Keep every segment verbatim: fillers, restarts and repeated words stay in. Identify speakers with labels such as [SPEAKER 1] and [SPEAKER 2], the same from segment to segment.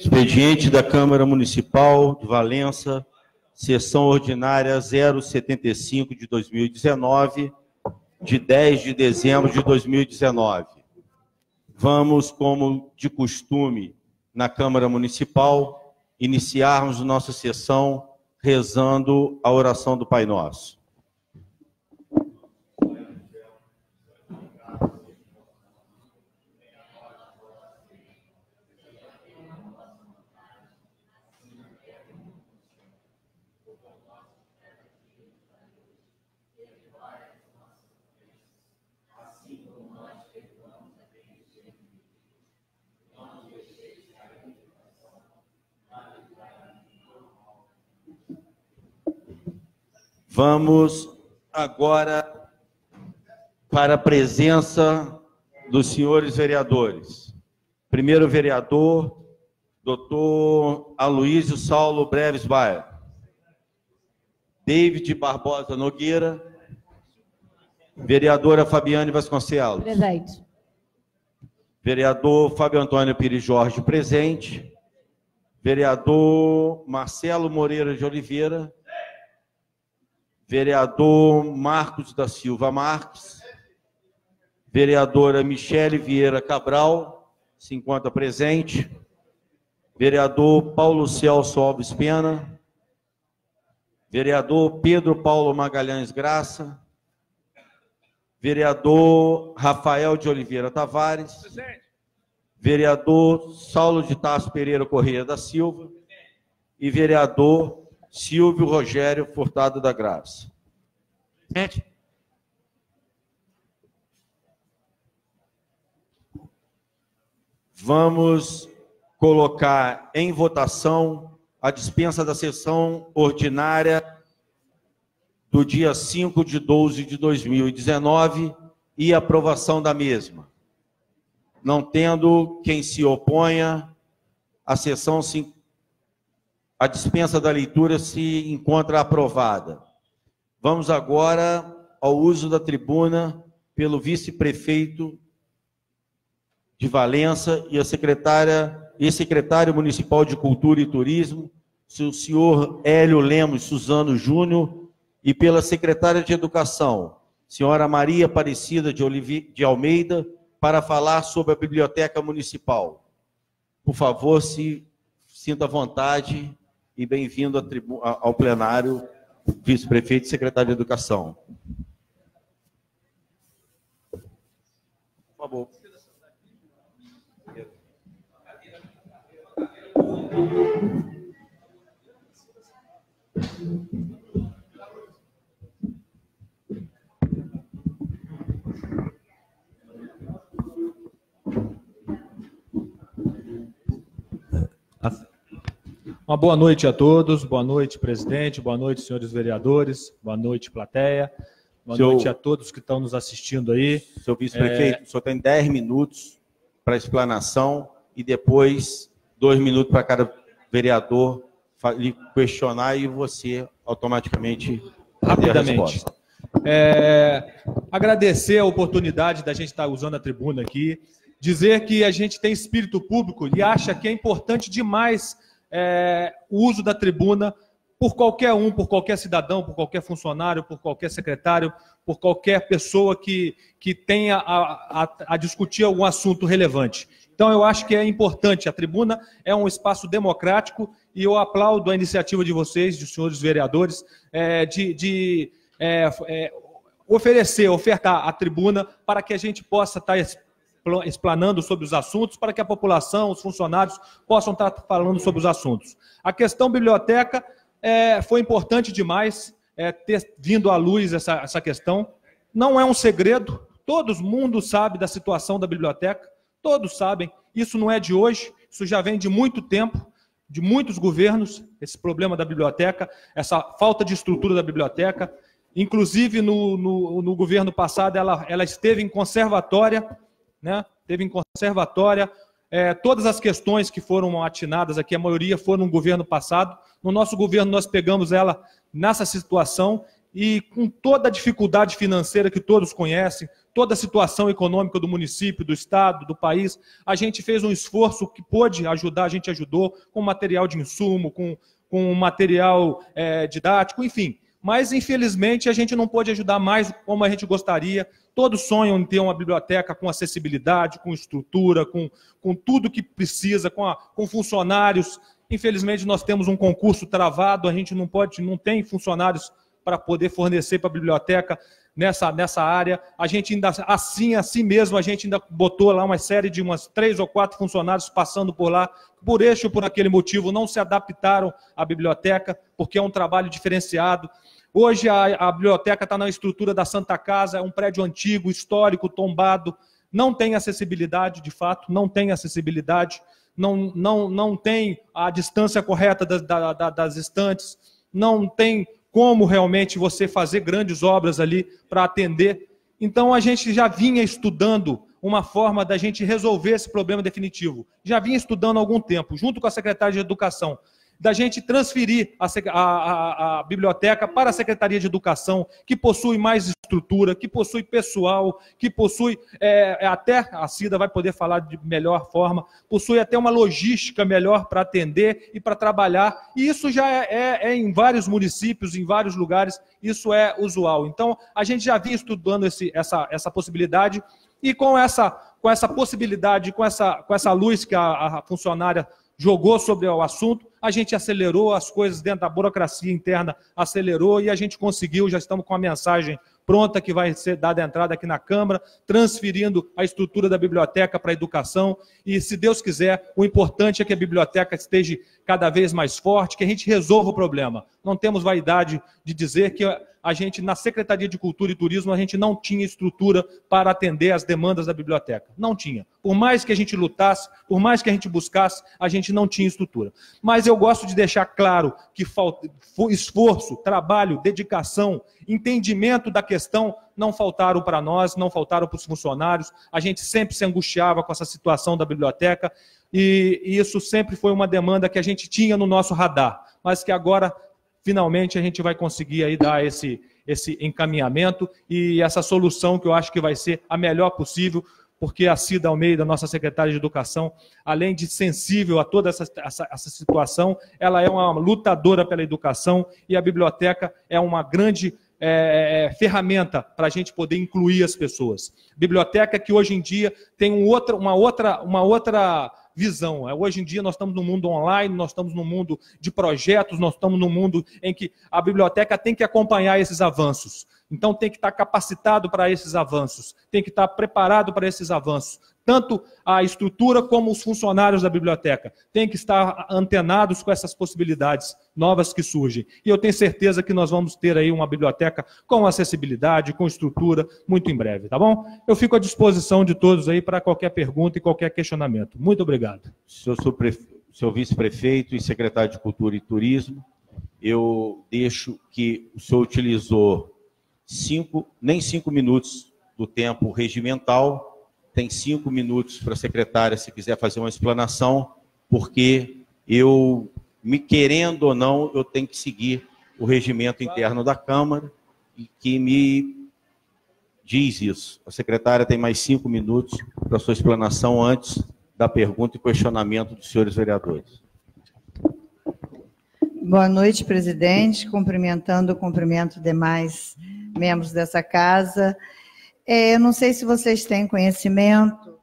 [SPEAKER 1] Expediente da Câmara Municipal de Valença, sessão ordinária zero setenta e cinco de dois mil e dezenove, de dez de dezembro de dois mil e dezenove. Vamos, como de costume, na Câmara Municipal, iniciarmos nossa sessão rezando a oração do Pai Nosso. Vamos agora para a presença dos senhores vereadores. Primeiro vereador, doutor Aloysio Saulo Breves Baia. David Barbosa Nogueira. Vereadora Fabiane Vasconcelos.
[SPEAKER 2] Presente.
[SPEAKER 1] Vereador Fábio Antônio Pires Jorge, presente. Vereador Marcelo Moreira de Oliveira. Vereador Marcos da Silva Marques, vereadora Michele Vieira Cabral, se encontra presente, vereador Paulo Celso Alves Pena, vereador Pedro Paulo Magalhães Graça, vereador Rafael de Oliveira Tavares, presente. Vereador Saulo de Tarso Pereira Corrêa da Silva e vereador Silvio Rogério Furtado da Graça. Gente. Vamos colocar em votação a dispensa da sessão ordinária do dia cinco de doze de dois mil e dezenove e aprovação da mesma. Não tendo quem se oponha, a sessão se A dispensa da leitura se encontra aprovada. Vamos agora ao uso da tribuna pelo vice-prefeito de Valença e a secretária e secretário municipal de Cultura e Turismo, o senhor Hélio Lemos Suzano Júnior, e pela secretária de Educação, senhora Maria Aparecida de, Olive... de Almeida, para falar sobre a Biblioteca Municipal. Por favor, se sinta à vontade. E bem-vindo ao plenário, vice-prefeito e secretário de Educação. Por favor.
[SPEAKER 3] Uma boa noite a todos, boa noite, presidente, boa noite, senhores vereadores, boa noite, plateia, boa Seu... noite a todos que estão nos assistindo aí.
[SPEAKER 1] Senhor vice-prefeito, é... o senhor tem dez minutos para explanação e depois dois minutos para cada vereador lhe questionar e você automaticamente
[SPEAKER 3] rapidamente. É... Agradecer a oportunidade da gente estar usando a tribuna aqui, dizer que a gente tem espírito público e acha que é importante demais É, o uso da tribuna por qualquer um, por qualquer cidadão, por qualquer funcionário, por qualquer secretário, por qualquer pessoa que, que tenha a, a, a discutir algum assunto relevante. Então, eu acho que é importante. A tribuna é um espaço democrático e eu aplaudo a iniciativa de vocês, dos senhores vereadores, é, de, de é, é, oferecer, ofertar a tribuna para que a gente possa estar explanando sobre os assuntos, para que a população, os funcionários, possam estar falando sobre os assuntos. A questão biblioteca é, foi importante demais é, ter vindo à luz essa, essa questão. Não é um segredo, todo mundo sabe da situação da biblioteca, todos sabem, isso não é de hoje, isso já vem de muito tempo, de muitos governos, esse problema da biblioteca, essa falta de estrutura da biblioteca. Inclusive, no, no, no governo passado, ela, ela esteve em conservatória, né? Teve em conservatória, é, todas as questões que foram atinadas aqui, a maioria foram no governo passado. No nosso governo, nós pegamos ela nessa situação e com toda a dificuldade financeira que todos conhecem, toda a situação econômica do município, do estado, do país, a gente fez um esforço que pôde ajudar, a gente ajudou com material de insumo, com, com material é, didático, enfim. Mas, infelizmente, a gente não pôde ajudar mais como a gente gostaria. Todos sonham em ter uma biblioteca com acessibilidade, com estrutura, com, com tudo que precisa, com, a, com funcionários. Infelizmente, nós temos um concurso travado, a gente não pode, não tem funcionários para poder fornecer para a biblioteca nessa, nessa área. A gente ainda, assim, assim mesmo, a gente ainda botou lá uma série de umas três ou quatro funcionários passando por lá, por este ou por aquele motivo, não se adaptaram à biblioteca, porque é um trabalho diferenciado. Hoje a, a biblioteca está na estrutura da Santa Casa, é um prédio antigo, histórico, tombado, não tem acessibilidade, de fato, não tem acessibilidade, não, não, não tem a distância correta das, da, da, das estantes, não tem como realmente você fazer grandes obras ali para atender. Então a gente já vinha estudando uma forma da gente resolver esse problema definitivo. Já vinha estudando há algum tempo, junto com a Secretaria de Educação, da gente transferir a, a, a, a biblioteca para a Secretaria de Educação, que possui mais estrutura, que possui pessoal, que possui, é, até a Cida vai poder falar de melhor forma, possui até uma logística melhor para atender e para trabalhar, e isso já é, é, é em vários municípios, em vários lugares, isso é usual. Então, a gente já vinha estudando esse, essa, essa possibilidade, e com essa, com essa possibilidade, com essa, com essa luz que a, a funcionária jogou sobre o assunto, a gente acelerou as coisas dentro da burocracia interna, acelerou e a gente conseguiu, já estamos com a mensagem pronta que vai ser dada a entrada aqui na Câmara, transferindo a estrutura da biblioteca para a educação e, se Deus quiser, o importante é que a biblioteca esteja cada vez mais forte, que a gente resolva o problema. Não temos vaidade de dizer que a gente, na Secretaria de Cultura e Turismo, a gente não tinha estrutura para atender as demandas da biblioteca. Não tinha. Por mais que a gente lutasse, por mais que a gente buscasse, a gente não tinha estrutura. Mas eu gosto de deixar claro que falta esforço, trabalho, dedicação, entendimento da questão não faltaram para nós, não faltaram para os funcionários. A gente sempre se angustiava com essa situação da biblioteca e isso sempre foi uma demanda que a gente tinha no nosso radar, mas que agora finalmente a gente vai conseguir aí dar esse, esse encaminhamento e essa solução que eu acho que vai ser a melhor possível, porque a Cida Almeida, nossa secretária de Educação, além de sensível a toda essa, essa, essa situação, ela é uma lutadora pela educação e a biblioteca é uma grande é, ferramenta para a gente poder incluir as pessoas. Biblioteca que hoje em dia tem um outra, uma outra... Uma outra visão. Hoje em dia nós estamos no mundo online, nós estamos no mundo de projetos, nós estamos no mundo em que a biblioteca tem que acompanhar esses avanços. Então tem que estar capacitado para esses avanços, tem que estar preparado para esses avanços. Tanto a estrutura como os funcionários da biblioteca têm que estar antenados com essas possibilidades novas que surgem. E eu tenho certeza que nós vamos ter aí uma biblioteca com acessibilidade, com estrutura, muito em breve, tá bom? Eu fico à disposição de todos aí para qualquer pergunta e qualquer questionamento. Muito obrigado.
[SPEAKER 1] Senhor, senhor vice-prefeito e secretário de Cultura e Turismo, eu deixo que o senhor utilizou cinco, nem cinco minutos do tempo regimental. Tem cinco minutos para a secretária, se quiser fazer uma explanação, porque eu, me querendo ou não, eu tenho que seguir o regimento interno da Câmara, e que me diz isso. A secretária tem mais cinco minutos para a sua explanação antes da pergunta e questionamento dos senhores vereadores.
[SPEAKER 2] Boa noite, presidente. Cumprimentando, cumprimento demais membros dessa casa. É, eu não sei se vocês têm conhecimento,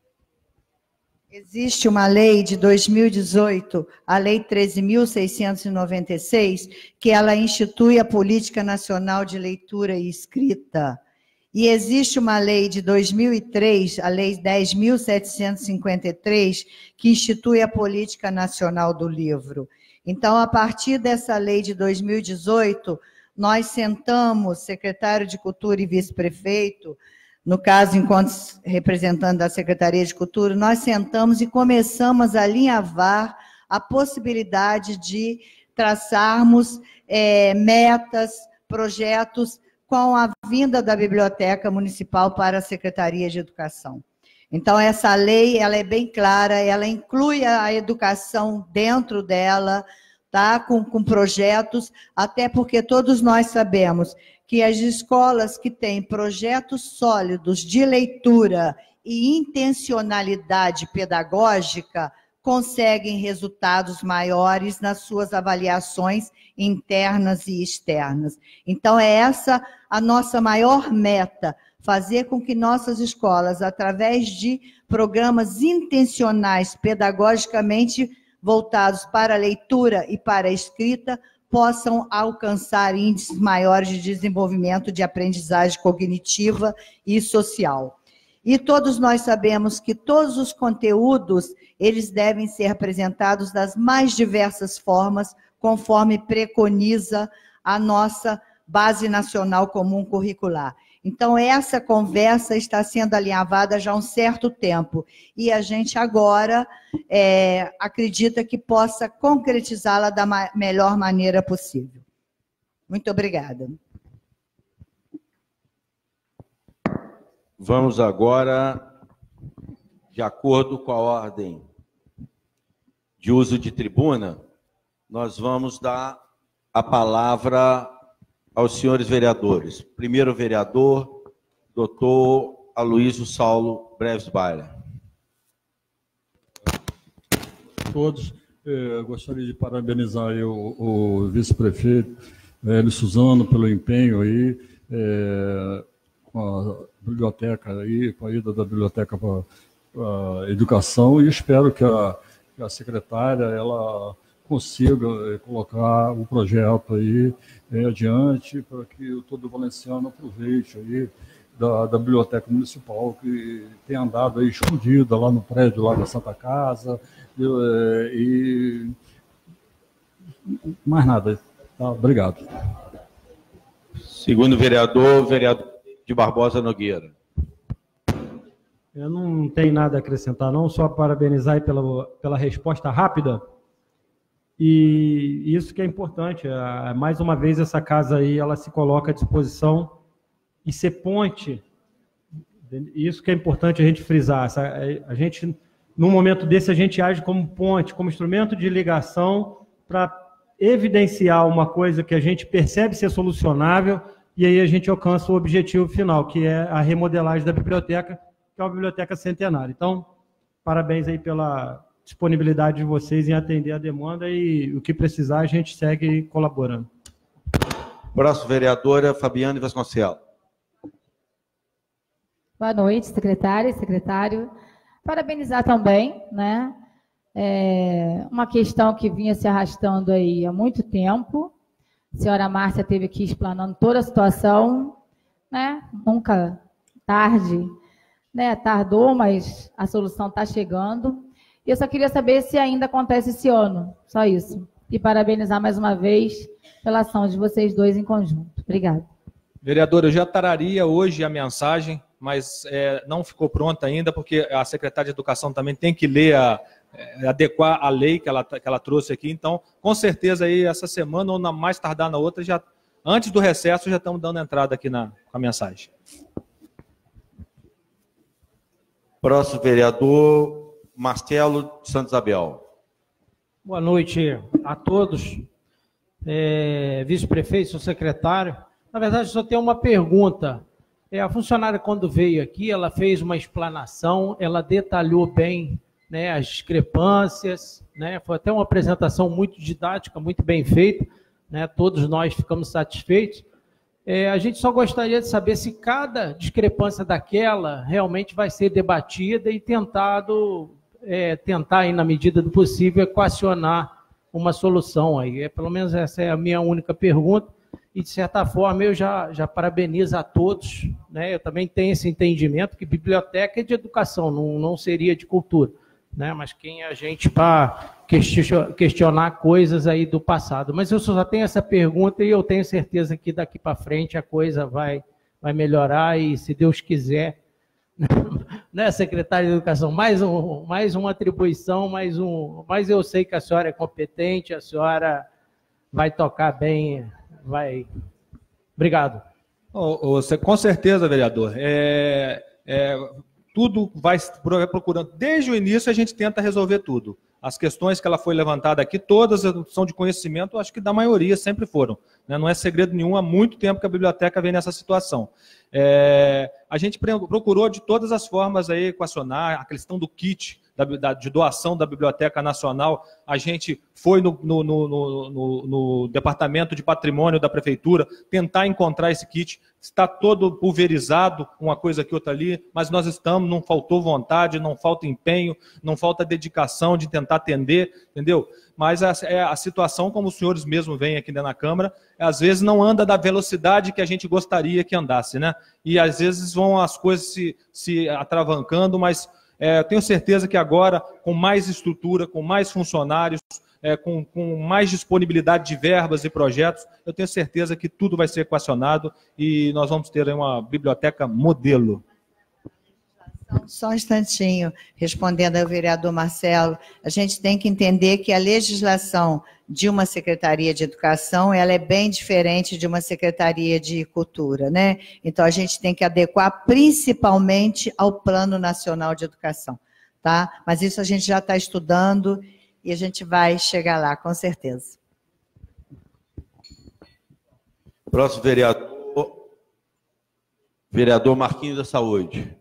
[SPEAKER 2] existe uma lei de dois mil e dezoito, a Lei treze mil seiscentos e noventa e seis, que ela institui a Política Nacional de Leitura e Escrita. E existe uma lei de dois mil e três, a Lei dez mil setecentos e cinquenta e três, que institui a Política Nacional do Livro. Então, a partir dessa lei de dois mil e dezoito, nós sentamos, secretário de Cultura e vice-prefeito, no caso, enquanto representante da Secretaria de Cultura, nós sentamos e começamos a alinhavar a possibilidade de traçarmos é, metas, projetos com a vinda da Biblioteca Municipal para a Secretaria de Educação. Então, essa lei ela é bem clara, ela inclui a educação dentro dela, tá? com, com projetos, até porque todos nós sabemos que as escolas que têm projetos sólidos de leitura e intencionalidade pedagógica conseguem resultados maiores nas suas avaliações internas e externas. Então, é essa a nossa maior meta, fazer com que nossas escolas, através de programas intencionais, pedagogicamente voltados para a leitura e para a escrita, possam alcançar índices maiores de desenvolvimento de aprendizagem cognitiva e social. E todos nós sabemos que todos os conteúdos, eles devem ser apresentados das mais diversas formas, conforme preconiza a nossa Base Nacional Comum Curricular. Então, essa conversa está sendo alinhavada já há um certo tempo, e a gente agora é, acredita que possa concretizá-la da ma- melhor maneira possível. Muito obrigada.
[SPEAKER 1] Vamos agora, de acordo com a ordem de uso de tribuna, nós vamos dar a palavra aos senhores vereadores. Primeiro vereador, doutor Aloysio Saulo Breves-Baila.
[SPEAKER 4] Todos, eh, gostaria de parabenizar aí o, o vice-prefeito, Hélio Suzano, pelo empenho aí, eh, com a biblioteca aí, com a ida da biblioteca para a educação, e espero que a, que a secretária, ela consiga eh, colocar o projeto aí eh, adiante, para que todo valenciano aproveite aí da, da biblioteca municipal, que tem andado aí escondida lá no prédio lá da Santa Casa, e, eh, e mais nada. Tá? Obrigado.
[SPEAKER 1] Segundo vereador, vereador de Barbosa Nogueira.
[SPEAKER 5] Eu não tenho nada a acrescentar, não, só parabenizar aí pela, pela resposta rápida. E isso que é importante, mais uma vez essa casa aí, ela se coloca à disposição e ser ponte. Isso que é importante a gente frisar. A gente, num momento desse, a gente age como ponte, como instrumento de ligação para evidenciar uma coisa que a gente percebe ser solucionável, e aí a gente alcança o objetivo final, que é a remodelagem da biblioteca, que é uma biblioteca centenária. Então, parabéns aí pela disponibilidade de vocês em atender a demanda, e o que precisar a gente segue colaborando.
[SPEAKER 1] Próximo vereadora, Fabiane Vasconcelos.
[SPEAKER 6] Boa noite, secretária e secretário. Parabenizar também, né? É uma questão que vinha se arrastando aí há muito tempo. A senhora Márcia esteve aqui explanando toda a situação, né? Nunca tarde, né? Tardou, mas a solução está chegando. E eu só queria saber se ainda acontece esse ano, só isso. E parabenizar mais uma vez pela ação de vocês dois em conjunto. Obrigada.
[SPEAKER 3] Vereadora, eu já tararia hoje a mensagem, mas é, não ficou pronta ainda, porque a secretária de Educação também tem que ler, a, é, adequar a lei que ela, que ela trouxe aqui. Então, com certeza, aí essa semana ou na mais tardar na outra, já, antes do recesso, já estamos dando entrada aqui na, com a mensagem.
[SPEAKER 1] Próximo vereador, Marcelo Santos Abel.
[SPEAKER 7] Boa noite a todos. É, vice-prefeito, secretário. Na verdade, só tenho uma pergunta. É, a funcionária, quando veio aqui, ela fez uma explanação, ela detalhou bem, né, as discrepâncias, né, foi até uma apresentação muito didática, muito bem feita, né, todos nós ficamos satisfeitos. É, a gente só gostaria de saber se cada discrepância daquela realmente vai ser debatida e tentado, é, tentar, aí, na medida do possível, equacionar uma solução aí. É, pelo menos essa é a minha única pergunta. E, de certa forma, eu já, já parabenizo a todos, né? Eu também tenho esse entendimento que biblioteca é de educação, não, não seria de cultura, né? Mas quem é a gente para questionar coisas aí do passado? Mas eu só tenho essa pergunta e eu tenho certeza que daqui para frente a coisa vai, vai melhorar e, se Deus quiser, né, secretária de Educação, mais, um, mais uma atribuição, mais um... Mas eu sei que a senhora é competente, a senhora vai tocar bem... Vai. Obrigado.
[SPEAKER 3] Oh, oh, com certeza, vereador. É, é, tudo vai procurando. Desde o início a gente tenta resolver tudo. As questões que ela foi levantada aqui, todas são de conhecimento, acho que da maioria sempre foram. Né? Não é segredo nenhum, há muito tempo que a biblioteca vem nessa situação. É, a gente procurou de todas as formas aí equacionar a questão do kit, da, da, de doação da Biblioteca Nacional. A gente foi no, no, no, no, no Departamento de Patrimônio da Prefeitura tentar encontrar esse kit. Está todo pulverizado, uma coisa aqui, outra ali, mas nós estamos, não faltou vontade, não falta empenho, não falta dedicação de tentar atender, entendeu? Mas a, a situação, como os senhores mesmo veem aqui dentro da Câmara, às vezes não anda da velocidade que a gente gostaria que andasse, né? E às vezes vão as coisas se, se atravancando, mas é, eu tenho certeza que agora, com mais estrutura, com mais funcionários, é, com, com mais disponibilidade de verbas e projetos, eu tenho certeza que tudo vai ser equacionado e nós vamos ter uma biblioteca modelo.
[SPEAKER 2] Só um instantinho, respondendo ao vereador Marcelo, a gente tem que entender que a legislação de uma Secretaria de Educação, ela é bem diferente de uma Secretaria de Cultura, né? Então, a gente tem que adequar principalmente ao Plano Nacional de Educação, tá? Mas isso a gente já está estudando e a gente vai chegar lá, com certeza.
[SPEAKER 1] Próximo vereador, vereador Marquinhos da Saúde.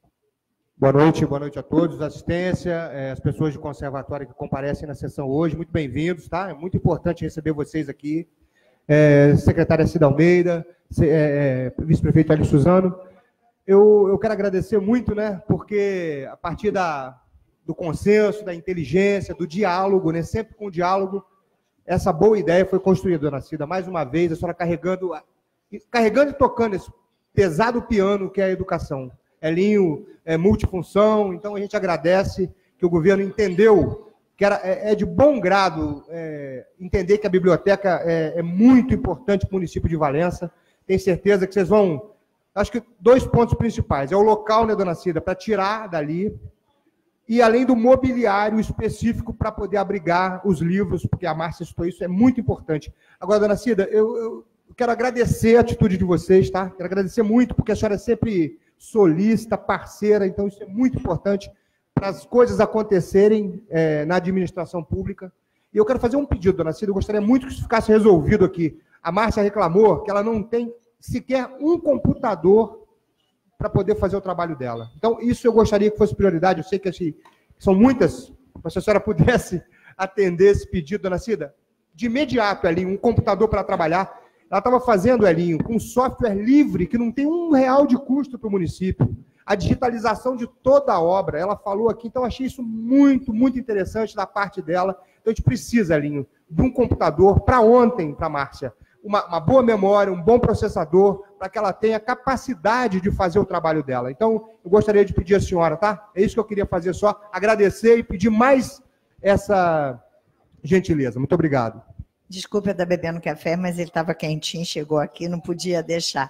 [SPEAKER 8] Boa noite, boa noite a todos, assistência, as pessoas de conservatório que comparecem na sessão hoje, muito bem-vindos, tá? É muito importante receber vocês aqui. É, secretária Cida Almeida, é, vice-prefeito Hélio Suzano. Eu, eu quero agradecer muito, né? Porque a partir da, do consenso, da inteligência, do diálogo, né? Sempre com o diálogo, essa boa ideia foi construída, dona Cida. Mais uma vez, a senhora carregando, carregando e tocando esse pesado piano que é a educação. Elinho é multifunção, então a gente agradece que o governo entendeu que era, é, é de bom grado é, entender que a biblioteca é, é muito importante para o município de Valença. Tenho certeza que vocês vão... Acho que dois pontos principais. É o local, né, dona Cida, para tirar dali, e além do mobiliário específico para poder abrigar os livros, porque a Márcia citou isso, é muito importante. Agora, dona Cida, eu, eu quero agradecer a atitude de vocês, tá? Quero agradecer muito, porque a senhora é sempre solícita, parceira, então isso é muito importante para as coisas acontecerem é, na administração pública. E eu quero fazer um pedido, dona Cida, eu gostaria muito que isso ficasse resolvido aqui. A Márcia reclamou que ela não tem sequer um computador para poder fazer o trabalho dela. Então, isso eu gostaria que fosse prioridade, eu sei que assim, são muitas, mas se a senhora pudesse atender esse pedido, dona Cida, de imediato, ali, um computador para trabalhar. Ela estava fazendo, Elinho, com software livre, que não tem um real de custo para o município. A digitalização de toda a obra, ela falou aqui, então achei isso muito, muito interessante da parte dela. Então a gente precisa, Elinho, de um computador para ontem, para a Márcia. Uma, uma boa memória, um bom processador, para que ela tenha capacidade de fazer o trabalho dela. Então, eu gostaria de pedir à senhora, tá? É isso que eu queria fazer só, agradecer e pedir mais essa gentileza. Muito obrigado.
[SPEAKER 2] Desculpa eu estar bebendo café, mas ele estava quentinho, chegou aqui, não podia deixar.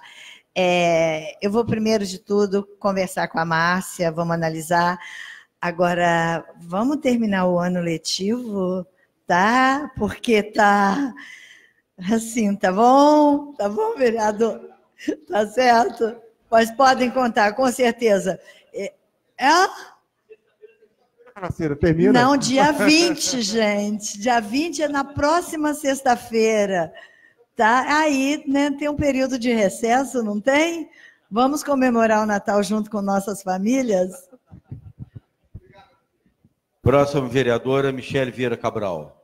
[SPEAKER 2] É, eu vou, primeiro de tudo, conversar com a Márcia, vamos analisar. Agora, vamos terminar o ano letivo, tá? Porque tá assim, tá bom? Tá bom, vereador? Tá certo? Mas podem contar, com certeza. É...
[SPEAKER 8] Termina.
[SPEAKER 2] Não, dia vinte, gente. Dia vinte é na próxima sexta-feira. Tá? Aí, né, tem um período de recesso, não tem? Vamos comemorar o Natal junto com nossas famílias?
[SPEAKER 1] Próxima vereadora, Michele Vieira Cabral.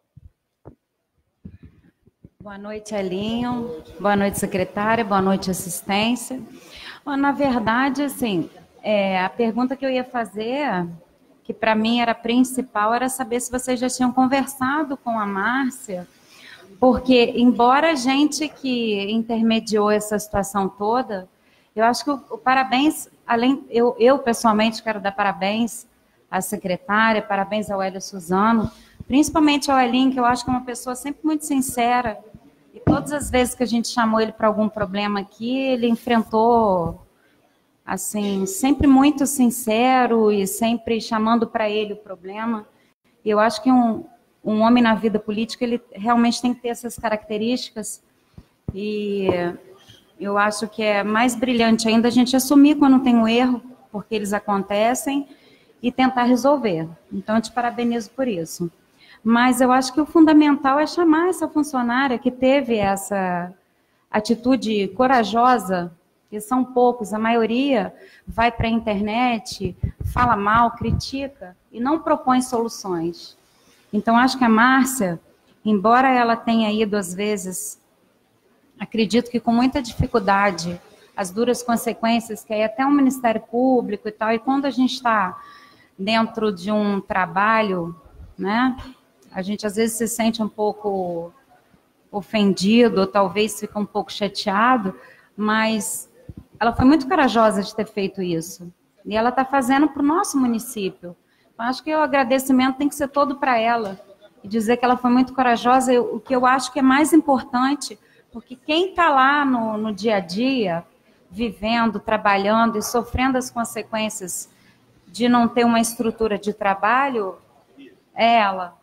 [SPEAKER 9] Boa noite, Elinho. Boa noite, secretária. Boa noite, assistência. Bom, na verdade, assim, é, a pergunta que eu ia fazer, que para mim era principal, era saber se vocês já tinham conversado com a Márcia, porque, embora a gente que intermediou essa situação toda, eu acho que o, o parabéns, além, eu, eu pessoalmente quero dar parabéns à secretária, parabéns ao Hélio Suzano, principalmente ao Elinho, que eu acho que é uma pessoa sempre muito sincera, e todas as vezes que a gente chamou ele para algum problema aqui, ele enfrentou, assim, sempre muito sincero e sempre chamando para ele o problema. E eu acho que um, um homem na vida política, ele realmente tem que ter essas características, e eu acho que é mais brilhante ainda a gente assumir quando tem um erro, porque eles acontecem, e tentar resolver. Então, eu te parabenizo por isso. Mas eu acho que o fundamental é chamar essa funcionária que teve essa atitude corajosa, que são poucos, a maioria vai para a internet, fala mal, critica, e não propõe soluções. Então, acho que a Márcia, embora ela tenha ido, às vezes, acredito que com muita dificuldade, as duras consequências, que é até o Ministério Público e tal, e quando a gente está dentro de um trabalho, né, a gente às vezes se sente um pouco ofendido, ou talvez fica um pouco chateado, mas ela foi muito corajosa de ter feito isso. E ela está fazendo para o nosso município. Então, acho que o agradecimento tem que ser todo para ela. E dizer que ela foi muito corajosa, o que eu acho que é mais importante, porque quem está lá no, no dia a dia, vivendo, trabalhando e sofrendo as consequências de não ter uma estrutura de trabalho, é ela.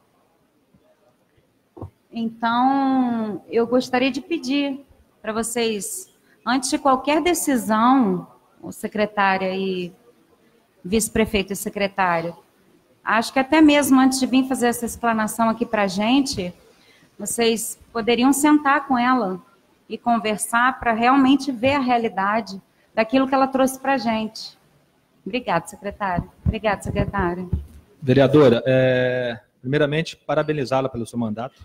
[SPEAKER 9] Então, eu gostaria de pedir para vocês, antes de qualquer decisão, o secretária e vice-prefeito e secretário, acho que até mesmo antes de vir fazer essa explanação aqui para a gente, vocês poderiam sentar com ela e conversar para realmente ver a realidade daquilo que ela trouxe para a gente. Obrigada, secretário. Obrigada, secretário.
[SPEAKER 3] Vereadora, é, primeiramente, parabenizá-la pelo seu mandato,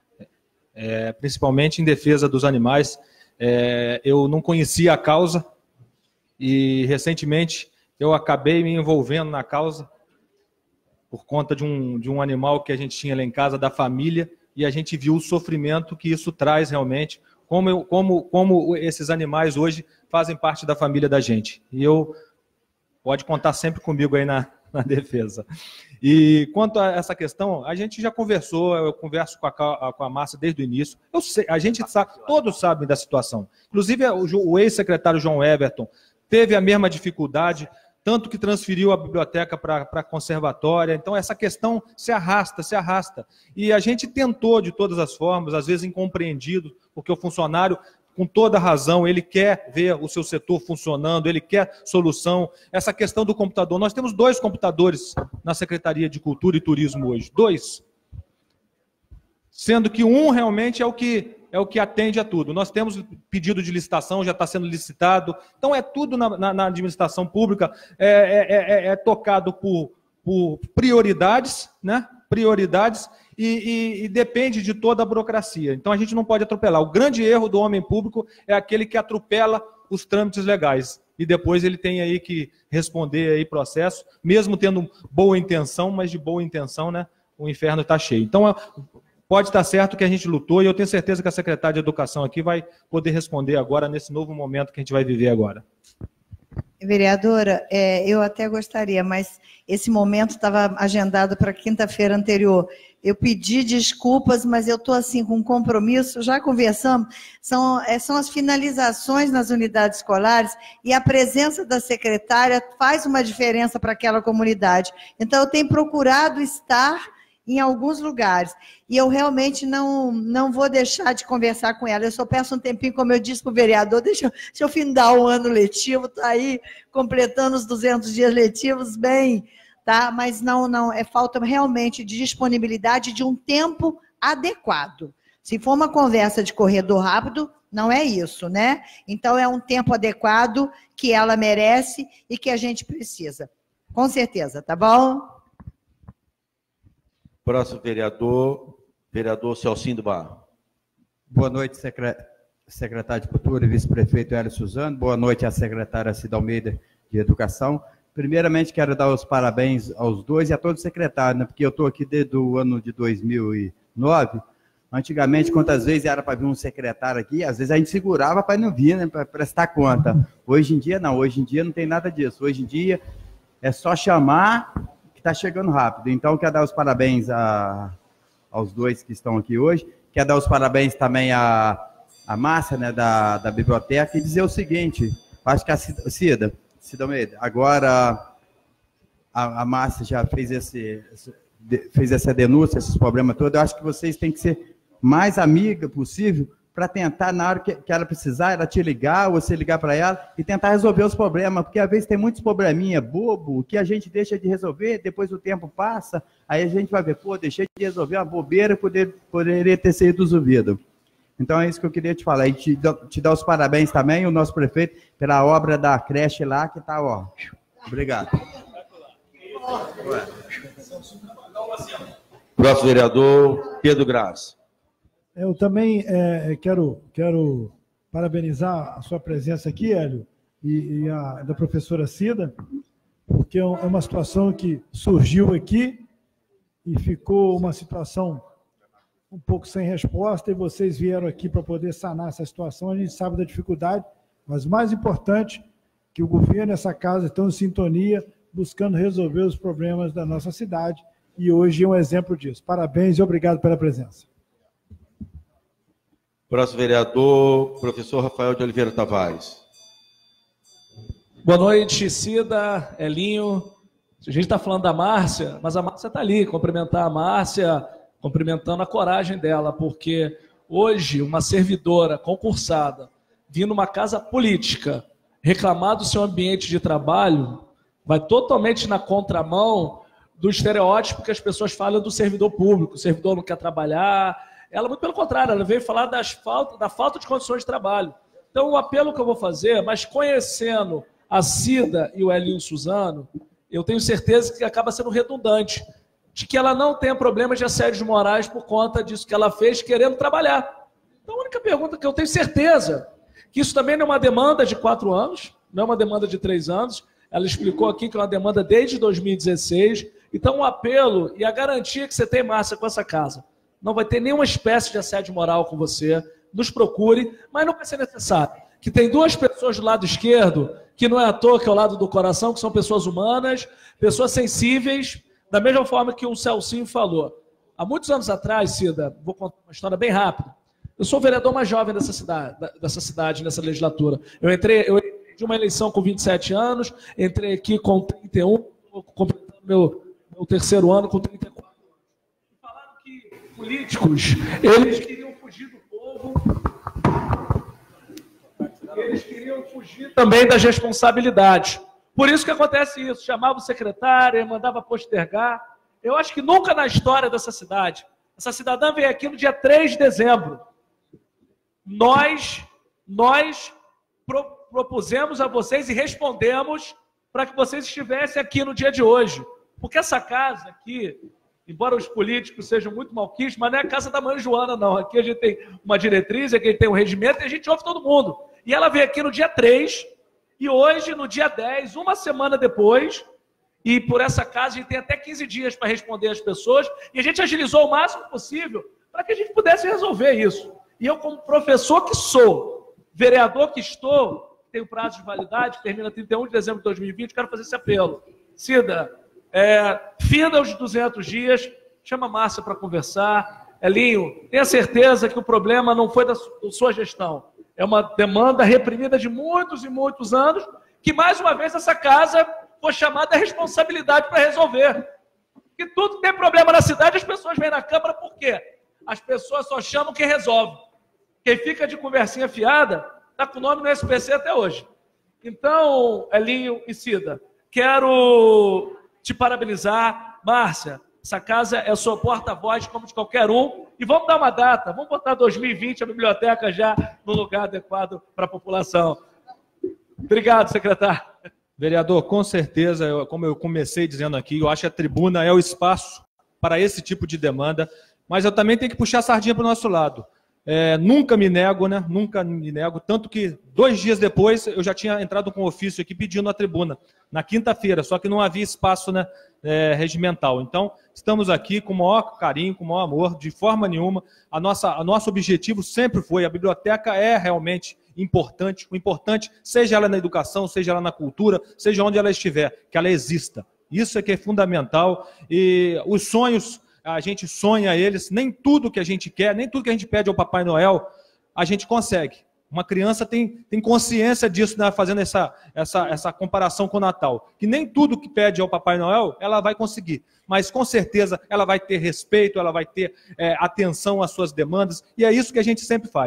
[SPEAKER 3] é, principalmente em defesa dos animais. É, eu não conhecia a causa e, recentemente, eu acabei me envolvendo na causa por conta de um, de um animal que a gente tinha lá em casa, da família, e a gente viu o sofrimento que isso traz realmente, como, eu, como, como esses animais hoje fazem parte da família da gente. E eu pode contar sempre comigo aí na, na defesa. E quanto a essa questão, a gente já conversou, eu converso com a, com a Márcia desde o início, eu sei, a gente sabe, todos sabem da situação. Inclusive, o, o ex-secretário João Everton teve a mesma dificuldade, tanto que transferiu a biblioteca para a conservatória. Então, essa questão se arrasta, se arrasta. E a gente tentou, de todas as formas, às vezes incompreendido, porque o funcionário, com toda razão, ele quer ver o seu setor funcionando, ele quer solução. Essa questão do computador, nós temos dois computadores na Secretaria de Cultura e Turismo hoje, dois. Sendo que um realmente é o que... é o que atende a tudo. Nós temos pedido de licitação, já está sendo licitado. Então, é tudo na, na, na administração pública, é, é, é, é tocado por, por prioridades, né? Prioridades, e, e, e depende de toda a burocracia. Então, a gente não pode atropelar. O grande erro do homem público é aquele que atropela os trâmites legais. E depois ele tem aí que responder aí processo, mesmo tendo boa intenção, mas de boa intenção, né? O inferno está cheio. Então, pode estar certo que a gente lutou, e eu tenho certeza que a secretária de Educação aqui vai poder responder agora, nesse novo momento que a gente vai viver agora.
[SPEAKER 2] Vereadora, é, eu até gostaria, mas esse momento estava agendado para quinta-feira anterior. Eu pedi desculpas, mas eu estou assim com um compromisso, já conversamos, são, é, são as finalizações nas unidades escolares, e a presença da secretária faz uma diferença para aquela comunidade. Então, eu tenho procurado estar em alguns lugares, e eu realmente não, não vou deixar de conversar com ela. Eu só peço um tempinho, como eu disse para o vereador, deixa, deixa eu findar o ano letivo, está aí completando os duzentos dias letivos, bem, tá? Mas não, não, é falta realmente de disponibilidade de um tempo adequado. Se for uma conversa de corredor rápido, não é isso, né? Então, é um tempo adequado que ela merece e que a gente precisa. Com certeza, tá bom?
[SPEAKER 1] Próximo vereador, vereador Celcindo Barro.
[SPEAKER 10] Boa noite, secretário de Cultura e vice-prefeito Hélio Suzano. Boa noite à secretária Cida Almeida de Educação. Primeiramente, quero dar os parabéns aos dois e a todos os secretários, né? Porque eu estou aqui desde o ano de dois mil e nove. Antigamente, quantas vezes era para vir um secretário aqui, às vezes a gente segurava para não vir, né? Para prestar conta. Hoje em dia, não. Hoje em dia não tem nada disso. Hoje em dia é só chamar... está chegando rápido. Então, quero dar os parabéns a, aos dois que estão aqui hoje. Quero dar os parabéns também à, à Márcia, né, da, da biblioteca, e dizer o seguinte, acho que a Cida, Cida Almeida, agora a, a Márcia já fez, esse, fez essa denúncia, esses problemas todos, eu acho que vocês têm que ser mais amiga possível para tentar, na hora que, que ela precisar, ela te ligar, ou você ligar para ela, e tentar resolver os problemas, porque às vezes tem muitos probleminha bobo, que a gente deixa de resolver, depois o tempo passa, aí a gente vai ver, pô, deixei de resolver uma bobeira, poder, poderia ter sido resolvido. Então é isso que eu queria te falar, e te, te dar os parabéns também, o nosso prefeito, pela obra da creche lá, que tá, ó, obrigado.
[SPEAKER 1] Próximo vereador, Pedro Graça.
[SPEAKER 11] Eu também é, quero, quero parabenizar a sua presença aqui, Hélio, e, e a da professora Cida, porque é uma situação que surgiu aqui e ficou uma situação um pouco sem resposta, e vocês vieram aqui para poder sanar essa situação. A gente sabe da dificuldade, mas mais importante, que o governo e essa casa estão em sintonia, buscando resolver os problemas da nossa cidade, e hoje é um exemplo disso. Parabéns e obrigado pela presença.
[SPEAKER 1] Próximo vereador, professor Rafael de Oliveira Tavares.
[SPEAKER 12] Boa noite, Cida, Elinho. A gente está falando da Márcia, mas a Márcia está ali, cumprimentar a Márcia, cumprimentando a coragem dela, porque hoje uma servidora concursada, vindo uma casa política, reclamar do seu ambiente de trabalho, vai totalmente na contramão do estereótipo que as pessoas falam do servidor público. O servidor não quer trabalhar. Ela, muito pelo contrário, ela veio falar das falta, da falta de condições de trabalho. Então, o apelo que eu vou fazer, mas conhecendo a Cida e o Elinho Suzano, eu tenho certeza que acaba sendo redundante, de que ela não tenha problemas de assédios morais por conta disso que ela fez, querendo trabalhar. Então, a única pergunta que eu tenho certeza, que isso também não é uma demanda de quatro anos, não é uma demanda de três anos, ela explicou aqui que é uma demanda desde dois mil e dezesseis, então o apelo e a garantia que você tem, Márcia, com essa casa, não vai ter nenhuma espécie de assédio moral com você, nos procure, mas não vai ser necessário. Que tem duas pessoas do lado esquerdo, que não é à toa que é o lado do coração, que são pessoas humanas, pessoas sensíveis, da mesma forma que o Celcinho falou. Há muitos anos atrás, Cida, vou contar uma história bem rápida, eu sou o vereador mais jovem dessa cidade, dessa cidade, nessa legislatura. Eu entrei, eu entrei de uma eleição com vinte e sete anos, entrei aqui com trinta e um, completando meu, meu terceiro ano com trinta e quatro. Políticos, eles queriam fugir do povo, eles queriam fugir também das responsabilidades. Por isso que acontece isso, chamava o secretário, mandava postergar. Eu acho que nunca na história dessa cidade, essa cidadã veio aqui no dia três de dezembro. Nós, nós pro, propusemos a vocês e respondemos para que vocês estivessem aqui no dia de hoje. Porque essa casa aqui, embora os políticos sejam muito malquistos, mas não é a casa da mãe Joana, não. Aqui a gente tem uma diretriz, aqui a gente tem um regimento e a gente ouve todo mundo. E ela veio aqui no dia três, e hoje, no dia dez, uma semana depois, e por essa casa a gente tem até quinze dias para responder às pessoas, e a gente agilizou o máximo possível para que a gente pudesse resolver isso. E eu, como professor que sou, vereador que estou, tenho prazo de validade, termina trinta e um de dezembro de dois mil e vinte, quero fazer esse apelo. Cida, É, finda os duzentos dias, chama a Márcia para conversar. Elinho, tenha certeza que o problema não foi da sua gestão. É uma demanda reprimida de muitos e muitos anos, que mais uma vez essa casa foi chamada a responsabilidade para resolver. Porque tudo que tem problema na cidade, as pessoas vêm na Câmara por quê? As pessoas só chamam quem resolve. Quem fica de conversinha fiada, está com o nome no S P C até hoje. Então, Elinho e Cida, quero te parabenizar. Márcia, essa casa é sua porta-voz, como de qualquer um, e vamos dar uma data, vamos botar dois mil e vinte, a biblioteca já no lugar adequado para a população. Obrigado, secretário.
[SPEAKER 3] Vereador, com certeza, eu, como eu comecei dizendo aqui, eu acho que a tribuna é o espaço para esse tipo de demanda, mas eu também tenho que puxar a sardinha para o nosso lado. É, nunca me nego, né? Nunca me nego, tanto que dois dias depois eu já tinha entrado com ofício aqui pedindo a tribuna, na quinta-feira, só que não havia espaço, né, é, regimental. Então, estamos aqui com o maior carinho, com o maior amor, de forma nenhuma. A nossa, a nosso objetivo sempre foi, a biblioteca é realmente importante, o importante, seja ela na educação, seja ela na cultura, seja onde ela estiver, que ela exista. Isso é que é fundamental, e os sonhos, a gente sonha eles, nem tudo que a gente quer, nem tudo que a gente pede ao Papai Noel, a gente consegue. Uma criança tem, tem consciência disso, né, fazendo essa, essa, essa comparação com o Natal. Que nem tudo que pede ao Papai Noel, ela vai conseguir. Mas, com certeza, ela vai ter respeito, ela vai ter é, atenção às suas demandas. E é isso que a gente sempre faz.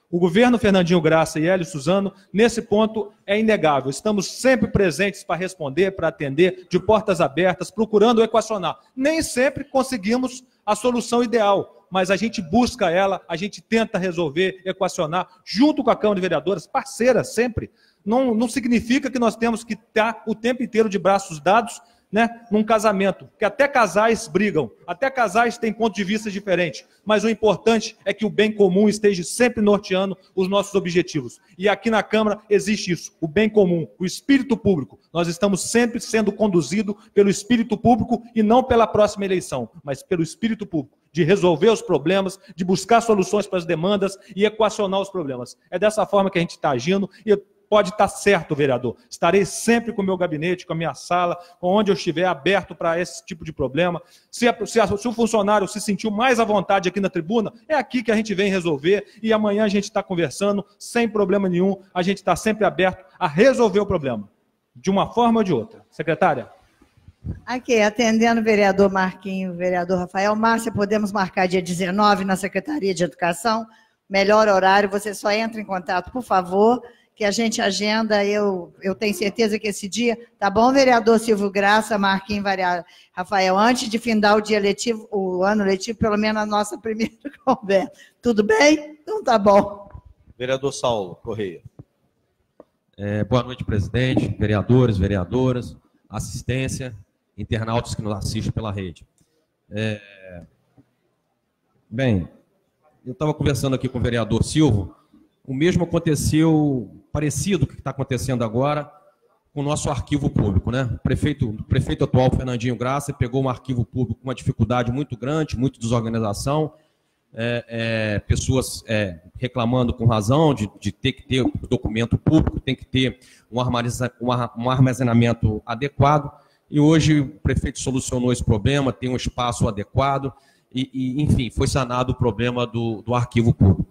[SPEAKER 3] O governo Fernandinho Graça e Hélio Suzano, nesse ponto, é inegável. Estamos sempre presentes para responder, para atender, de portas abertas, procurando equacionar. Nem sempre conseguimos a solução ideal, mas a gente busca ela, a gente tenta resolver, equacionar, junto com a Câmara de Vereadores, parceira sempre. Não, não significa que nós temos que estar o tempo inteiro de braços dados, né, num casamento, porque até casais brigam, até casais têm pontos de vista diferentes, mas o importante é que o bem comum esteja sempre norteando os nossos objetivos. E aqui na Câmara existe isso, o bem comum, o espírito público. Nós estamos sempre sendo conduzidos pelo espírito público e não pela próxima eleição, mas pelo espírito público, de resolver os problemas, de buscar soluções para as demandas e equacionar os problemas. É dessa forma que a gente está agindo e pode estar certo, vereador. Estarei sempre com o meu gabinete, com a minha sala, onde eu estiver aberto para esse tipo de problema. Se, a, se, a, se o funcionário se sentiu mais à vontade aqui na tribuna, é aqui que a gente vem resolver e amanhã a gente está conversando sem problema nenhum. A gente está sempre aberto a resolver o problema, de uma forma ou de outra. Secretária?
[SPEAKER 2] Aqui, atendendo o vereador Marquinho, o vereador Rafael. Márcia, podemos marcar dia dezenove na Secretaria de Educação? Melhor horário, você só entra em contato, por favor, que a gente agenda, eu, eu tenho certeza que esse dia, tá bom, vereador Silvio Graça, Marquinhos, vereador Rafael, antes de findar o dia letivo, o ano letivo, pelo menos a nossa primeira conversa. Tudo bem? Então tá bom.
[SPEAKER 1] Vereador Saulo Correia.
[SPEAKER 13] É, boa noite, presidente, vereadores, vereadoras, assistência, internautas que nos assistem pela rede. É, bem, eu estava conversando aqui com o vereador Silvio, o mesmo aconteceu, parecido com o que está acontecendo agora, com o nosso arquivo público, né? O prefeito, o prefeito atual, Fernandinho Graça, pegou um arquivo público com uma dificuldade muito grande, muito desorganização, é, é, pessoas é, reclamando com razão de, de ter que ter documento público, tem que ter um, armazena, um armazenamento adequado, e hoje o prefeito solucionou esse problema, tem um espaço adequado, e, e enfim, foi sanado o problema do, do arquivo público.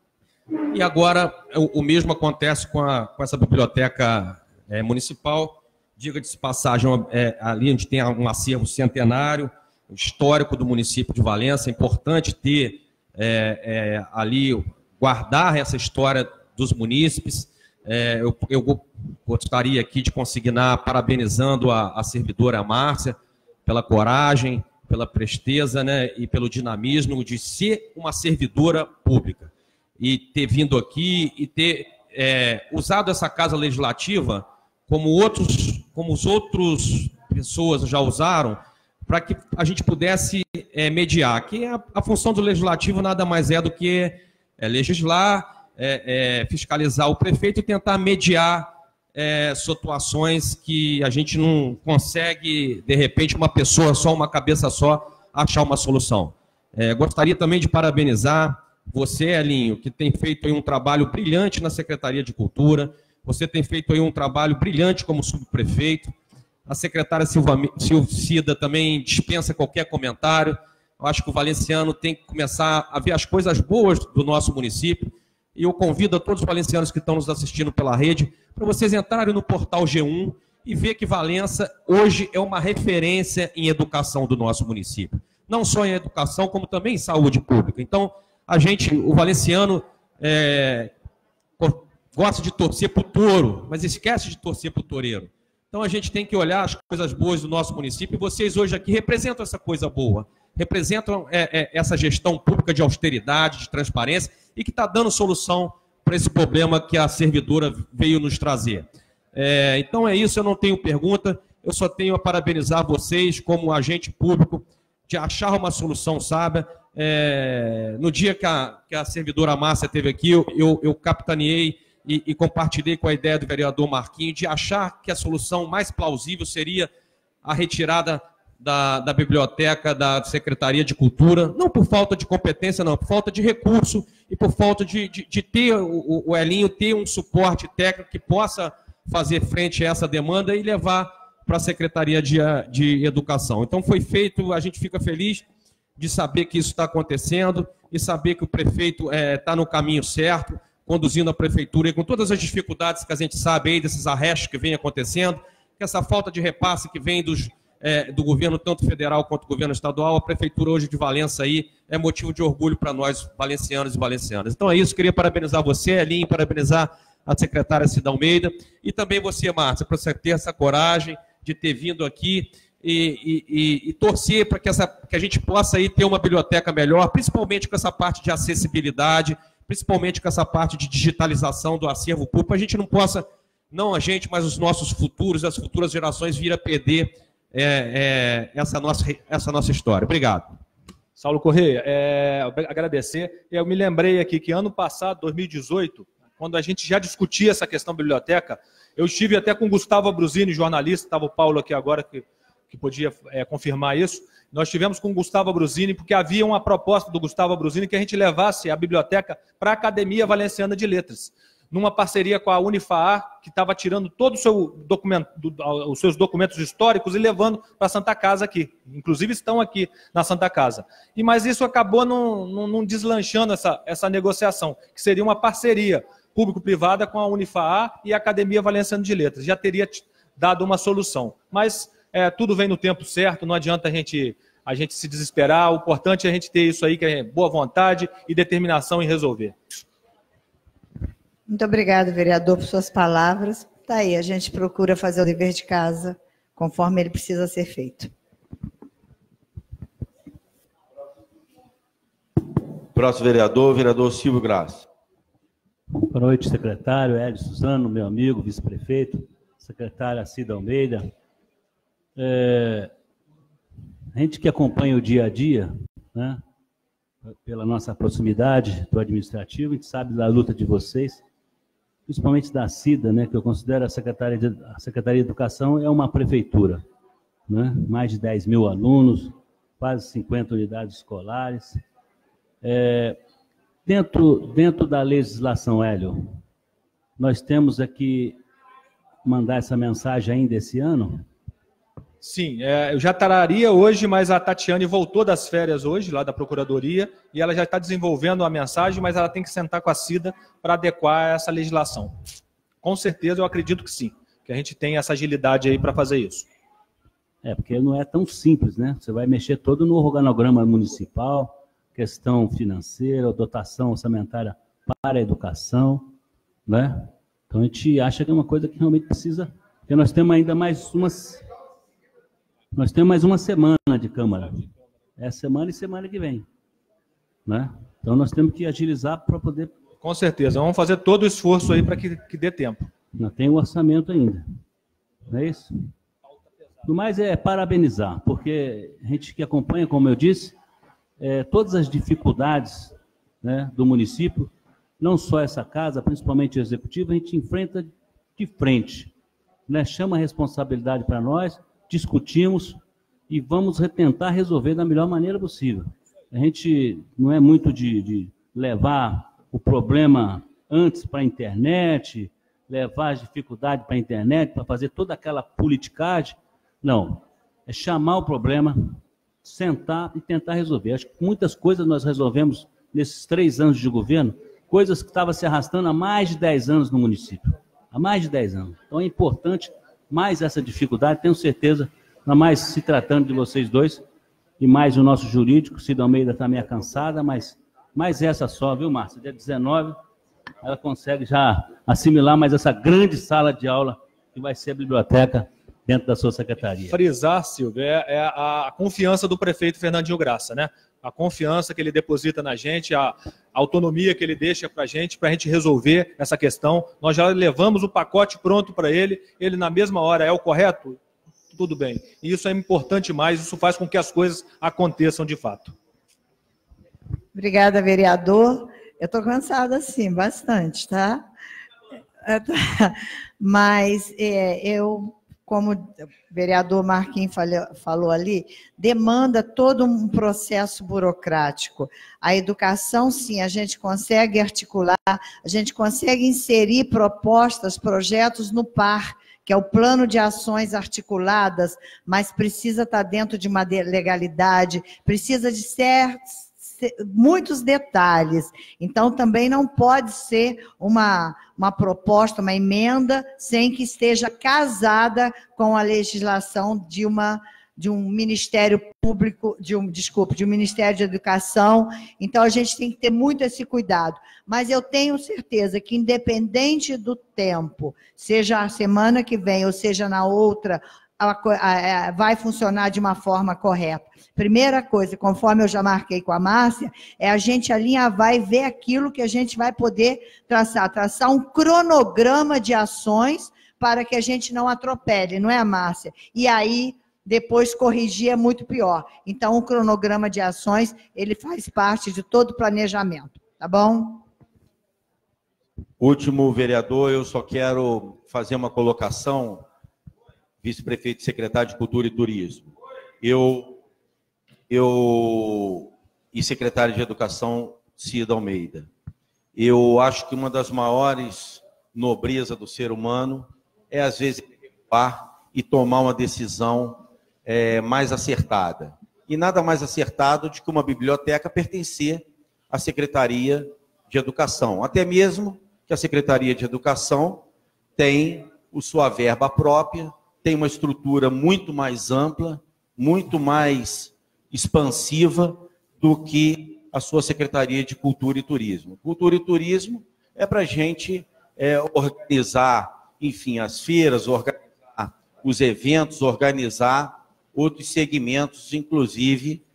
[SPEAKER 13] E agora o, o mesmo acontece com, a, com essa biblioteca é, municipal. Diga-se de passagem, é, ali a gente tem um acervo centenário, histórico do município de Valença. É importante ter é, é, ali, guardar essa história dos munícipes. É, eu, eu gostaria aqui de consignar, parabenizando a, a servidora Márcia pela coragem, pela presteza, né, e pelo dinamismo de ser uma servidora pública. E ter vindo aqui e ter é, usado essa casa legislativa como outros, como os outros pessoas já usaram, para que a gente pudesse é, mediar. Que a, a função do legislativo nada mais é do que é, legislar, é, é, fiscalizar o prefeito e tentar mediar é, situações que a gente não consegue, de repente, uma pessoa só, uma cabeça só, achar uma solução. É, gostaria também de parabenizar você, Elinho, que tem feito aí um trabalho brilhante na Secretaria de Cultura, você tem feito aí um trabalho brilhante como subprefeito, a secretária Silva, Silvicida também dispensa qualquer comentário. Eu acho que o valenciano tem que começar a ver as coisas boas do nosso município, e eu convido a todos os valencianos que estão nos assistindo pela rede, para vocês entrarem no portal G um e ver que Valença hoje é uma referência em educação do nosso município. Não só em educação, como também em saúde pública. Então, a gente, o valenciano, é, gosta de torcer para o touro, mas esquece de torcer para o toureiro. Então a gente tem que olhar as coisas boas do nosso município, e vocês hoje aqui representam essa coisa boa, representam é, é, essa gestão pública de austeridade, de transparência, e que está dando solução para esse problema que a servidora veio nos trazer. É, então é isso, eu não tenho pergunta, eu só tenho a parabenizar vocês como agente público de achar uma solução sábia. É, no dia que a, que a servidora Márcia esteve aqui, eu, eu, eu capitaneei e, e compartilhei com a ideia do vereador Marquinho de achar que a solução mais plausível seria a retirada da, da biblioteca da Secretaria de Cultura, não por falta de competência, não, por falta de recurso e por falta de, de, de ter o, o Elinho ter um suporte técnico que possa fazer frente a essa demanda e levar para a Secretaria de, de Educação. Então foi feito, a gente fica feliz de saber que isso está acontecendo e saber que o prefeito está é, no caminho certo, conduzindo a prefeitura e com todas as dificuldades que a gente sabe aí desses arrestos que vem acontecendo, que essa falta de repasse que vem dos, é, do governo, tanto federal quanto governo estadual. A Prefeitura hoje de Valença aí é motivo de orgulho para nós, valencianos e valencianas. Então é isso, queria parabenizar você, Elinho, parabenizar a secretária Cida Almeida, e também você, Márcia, por você ter essa coragem de ter vindo aqui e, e, e torcer para que, essa, que a gente possa aí ter uma biblioteca melhor, principalmente com essa parte de acessibilidade, principalmente com essa parte de digitalização do acervo público, para a gente não possa, não a gente, mas os nossos futuros, as futuras gerações vir a perder é, é, essa, nossa, essa nossa história. Obrigado.
[SPEAKER 3] Saulo Correia, é, agradecer. Eu me lembrei aqui que ano passado, dois mil e dezoito, quando a gente já discutia essa questão da biblioteca, eu estive até com o Gustavo Abruzini, jornalista, estava o Paulo aqui agora que, que podia é, confirmar isso. Nós tivemos com o Gustavo Abruzini, porque havia uma proposta do Gustavo Abruzini que a gente levasse a biblioteca para a Academia Valenciana de Letras, numa parceria com a Unifaar, que estava tirando todos seu documento, do, os seus documentos históricos e levando para a Santa Casa aqui. Inclusive estão aqui na Santa Casa. E, mas isso acabou não, não, não deslanchando essa, essa negociação, que seria uma parceria público-privada com a Unifaar e a Academia Valenciana de Letras. Já teria dado uma solução. Mas é, tudo vem no tempo certo, não adianta a gente, a gente se desesperar. O importante é a gente ter isso aí, que é boa vontade e determinação em resolver.
[SPEAKER 2] Muito obrigada, vereador, por suas palavras. Está aí, a gente procura fazer o dever de casa conforme ele precisa ser feito.
[SPEAKER 1] Próximo vereador, vereador Silvio Graça.
[SPEAKER 14] Boa noite, secretário Hélio Suzano, meu amigo, vice-prefeito, secretária Cida Almeida. É, a gente que acompanha o dia a dia, né, pela nossa proximidade do administrativo, a gente sabe da luta de vocês, principalmente da Cida, né, que eu considero a Secretaria de, a Secretaria de Educação é uma prefeitura, né, mais de dez mil alunos, quase cinquenta unidades escolares. É, dentro, dentro da legislação, Hélio, nós temos aqui mandar essa mensagem ainda esse ano?
[SPEAKER 3] Sim, é, eu já traria hoje, mas a Tatiane voltou das férias hoje, lá da Procuradoria, e ela já está desenvolvendo a mensagem, mas ela tem que sentar com a Cida para adequar essa legislação. Com certeza, eu acredito que sim, que a gente tem essa agilidade aí para fazer isso.
[SPEAKER 14] É, porque não é tão simples, né? Você vai mexer todo no organograma municipal, questão financeira, dotação orçamentária para a educação, né? Então, a gente acha que é uma coisa que realmente precisa, porque nós temos ainda mais umas... Nós temos mais uma semana de Câmara. É semana e semana que vem, né? Então, nós temos que agilizar para poder...
[SPEAKER 3] Com certeza. Vamos fazer todo o esforço aí para que, que dê tempo.
[SPEAKER 14] Não tem o orçamento ainda. Não é isso? O mais é parabenizar, porque a gente que acompanha, como eu disse, é, todas as dificuldades, né, do município, não só essa casa, principalmente o executivo, a gente enfrenta de frente, né? Chama a responsabilidade para nós, discutimos e vamos tentar resolver da melhor maneira possível. A gente não é muito de, de levar o problema antes para a internet, levar as dificuldades para a internet, para fazer toda aquela politicagem. Não, é chamar o problema, sentar e tentar resolver. Acho que muitas coisas nós resolvemos nesses três anos de governo, coisas que estavam se arrastando há mais de dez anos no município. Há mais de dez anos. Então é importante mais essa dificuldade, tenho certeza, ainda mais se tratando de vocês dois, e mais o nosso jurídico, Cida Almeida está meio cansada, mas mais essa só, viu, Márcia? Dia dezenove, ela consegue já assimilar mais essa grande sala de aula que vai ser a biblioteca dentro da sua secretaria.
[SPEAKER 3] Frisar, Silvio, é, é a confiança do prefeito Fernandinho Graça, né? A confiança que ele deposita na gente, a autonomia que ele deixa para a gente, para a gente resolver essa questão. Nós já levamos o pacote pronto para ele, ele na mesma hora é o correto? Tudo bem. E isso é importante mais, isso faz com que as coisas aconteçam de fato.
[SPEAKER 2] Obrigada, vereador. Eu estou cansada, sim, bastante, tá? Mas é, eu... como o vereador Marquinhos falou ali, demanda todo um processo burocrático. A educação, sim, a gente consegue articular, a gente consegue inserir propostas, projetos no P A R, que é o Plano de Ações Articuladas, mas precisa estar dentro de uma legalidade, precisa de certos, muitos detalhes. Então, também não pode ser uma, uma proposta, uma emenda, sem que esteja casada com a legislação de uma, de um Ministério Público, de um, desculpe, de um Ministério de Educação. Então, a gente tem que ter muito esse cuidado. Mas eu tenho certeza que, independente do tempo, seja a semana que vem ou seja na outra, vai funcionar de uma forma correta. Primeira coisa, conforme eu já marquei com a Márcia, é a gente alinhavar e ver aquilo que a gente vai poder traçar, traçar um cronograma de ações para que a gente não atropele, não é, Márcia? E aí, depois corrigir é muito pior. Então, o cronograma de ações, ele faz parte de todo o planejamento, tá bom?
[SPEAKER 1] Último vereador, eu só quero fazer uma colocação, vice-prefeito e secretário de Cultura e Turismo. Eu, eu e secretário de Educação, Cida Almeida. Eu acho que uma das maiores nobrezas do ser humano é, às vezes, recuar e tomar uma decisão é, mais acertada. E nada mais acertado do que uma biblioteca pertencer à Secretaria de Educação. Até mesmo que a Secretaria de Educação tem a sua verba própria, tem uma estrutura muito mais ampla, muito mais expansiva do que a sua Secretaria de Cultura e Turismo. Cultura e Turismo é para a gente é, organizar, enfim, as feiras, organizar os eventos, organizar outros segmentos, inclusive,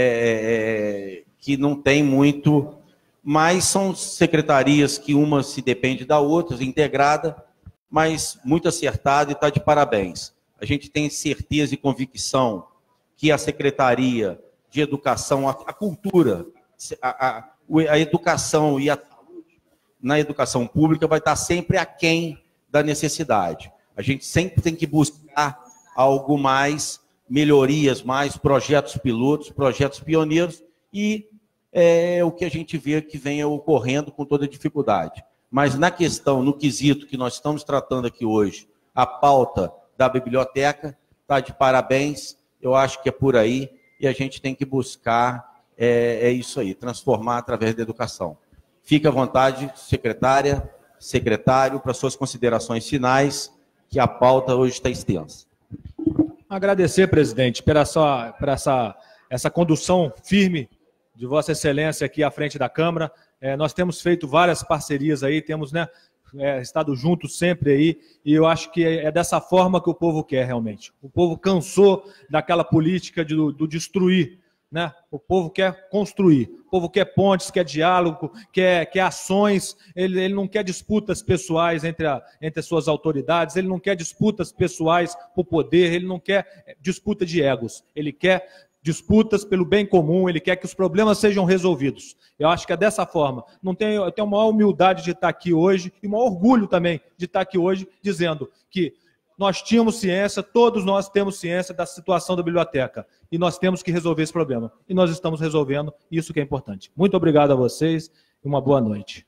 [SPEAKER 1] é, que não tem muito, mas são secretarias que uma se depende da outra, integrada, mas muito acertada e está de parabéns. A gente tem certeza e convicção que a Secretaria de Educação, a, a cultura, a, a, a educação e a saúde na educação pública vai estar sempre aquém da necessidade. A gente sempre tem que buscar algo mais, melhorias mais, projetos pilotos, projetos pioneiros, e é o que a gente vê que vem ocorrendo com toda dificuldade. Mas na questão, no quesito que nós estamos tratando aqui hoje, a pauta da biblioteca está de parabéns, eu acho que é por aí, e a gente tem que buscar, é, é isso aí, transformar através da educação. Fique à vontade, secretária, secretário, para suas considerações finais, que a pauta hoje está extensa.
[SPEAKER 3] Agradecer, presidente, por essa, por essa, essa condução firme de Vossa Excelência aqui à frente da Câmara. É, nós temos feito várias parcerias aí, temos, né, é, estado juntos sempre aí, e eu acho que é, é dessa forma que o povo quer realmente. O povo cansou daquela política de, do destruir, né? O povo quer construir, o povo quer pontes, quer diálogo, quer, quer ações, ele, ele não quer disputas pessoais entre, a, entre as suas autoridades, ele não quer disputas pessoais por poder, ele não quer disputa de egos, ele quer disputas pelo bem comum, ele quer que os problemas sejam resolvidos. Eu acho que é dessa forma. Não tenho, eu tenho a maior humildade de estar aqui hoje, e o maior orgulho também de estar aqui hoje, dizendo que nós tínhamos ciência, todos nós temos ciência da situação da biblioteca, e nós temos que resolver esse problema. E nós estamos resolvendo, isso que é importante. Muito obrigado a vocês, e uma boa noite.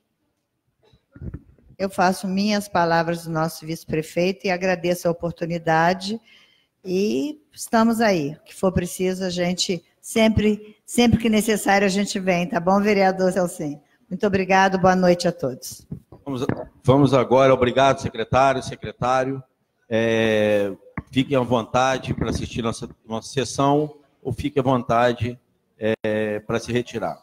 [SPEAKER 2] Eu faço minhas palavras do nosso vice-prefeito e agradeço a oportunidade. E estamos aí. O que for preciso, a gente sempre, sempre que necessário, a gente vem, tá bom, vereador Celcim? Muito obrigado, boa noite a todos.
[SPEAKER 1] Vamos, vamos agora, obrigado, secretário, secretário. É, fiquem à vontade para assistir nossa, nossa sessão, ou fiquem à vontade é, para se retirar.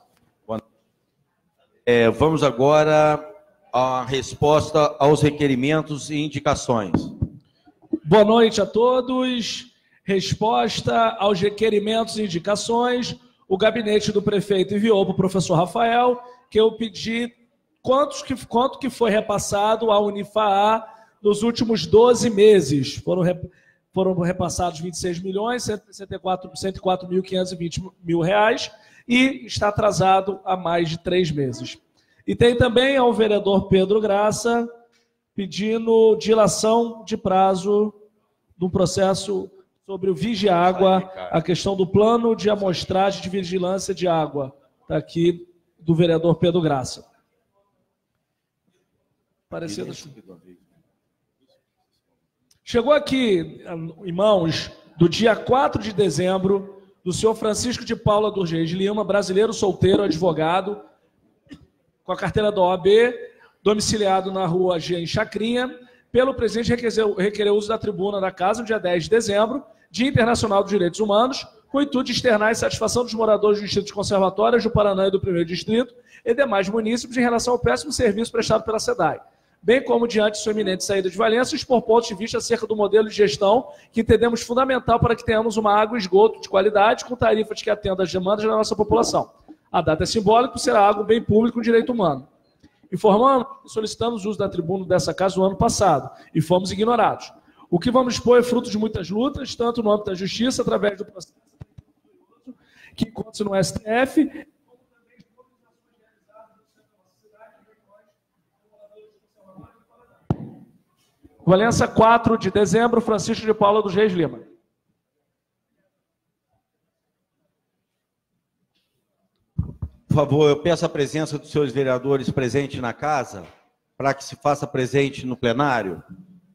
[SPEAKER 1] É, vamos agora à resposta aos requerimentos e indicações.
[SPEAKER 12] Boa noite a todos. Resposta aos requerimentos e indicações. O gabinete do prefeito enviou para o professor Rafael, que eu pedi quantos que, quanto que foi repassado à Unifaá nos últimos doze meses. Foram, foram repassados vinte e seis milhões, cento e e quatro mil, quinhentos e vinte mil reais, e está atrasado há mais de três meses. E tem também ao vereador Pedro Graça, pedindo dilação de prazo de um processo sobre o Vigiágua, a questão do plano de amostragem de vigilância de água. Está aqui do vereador Pedro Graça. Parecido assim. Chegou aqui, em mãos, do dia quatro de dezembro, do senhor Francisco de Paula Durgês de Lima, brasileiro solteiro, advogado, com a carteira da O A B, domiciliado na rua G, em Chacrinha, pelo presidente requerer o uso da tribuna da casa no dia dez de dezembro, Dia Internacional dos Direitos Humanos, com o intuito de externar a insatisfação dos moradores dos distritos conservatórios do Paraná e do primeiro Distrito e demais munícipes em relação ao péssimo serviço prestado pela SEDAI, bem como diante de sua iminente saída de Valença, expor pontos de vista acerca do modelo de gestão que entendemos fundamental para que tenhamos uma água e esgoto de qualidade com tarifas que atendam às demandas da nossa população. A data é simbólica, será água um bem público e um direito humano. Informamos e solicitamos o uso da tribuna dessa casa no ano passado e fomos ignorados. O que vamos expor é fruto de muitas lutas, tanto no âmbito da justiça, através do processo que encontra-se no S T F, Valença, quatro de dezembro, Francisco de Paula dos Reis Lima.
[SPEAKER 1] Por favor, eu peço a presença dos senhores vereadores presentes na casa, para que se faça presente no plenário.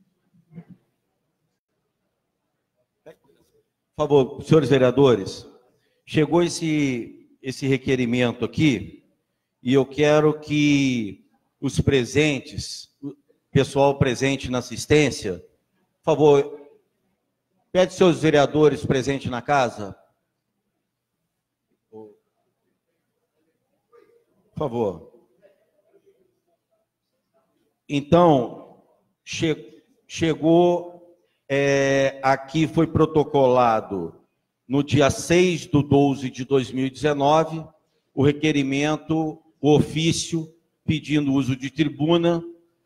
[SPEAKER 1] Por favor, senhores vereadores, chegou esse, esse requerimento aqui, e eu quero que os presentes, o pessoal presente na assistência, por favor, pede seus vereadores presentes na casa. Por favor. Então, che chegou... É, aqui foi protocolado no dia seis de doze de dois mil e dezenove o requerimento, o ofício pedindo uso de tribuna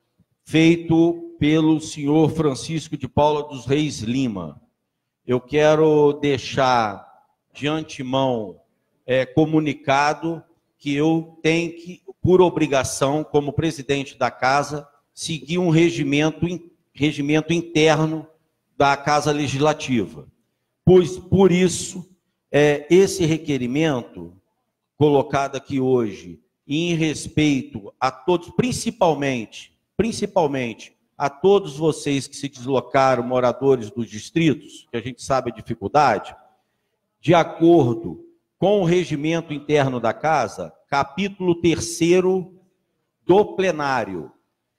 [SPEAKER 1] feito pelo senhor Francisco de Paula dos Reis Lima. Eu quero deixar de antemão é, comunicado que eu tenho que, por obrigação, como presidente da casa, seguir um regimento, regimento interno da Casa Legislativa. Pois, por isso, é, esse requerimento, colocado aqui hoje, em respeito a todos, principalmente, principalmente a todos vocês que se deslocaram, moradores dos distritos, que a gente sabe a dificuldade, de acordo com o regimento interno da Casa, capítulo terceiro do plenário,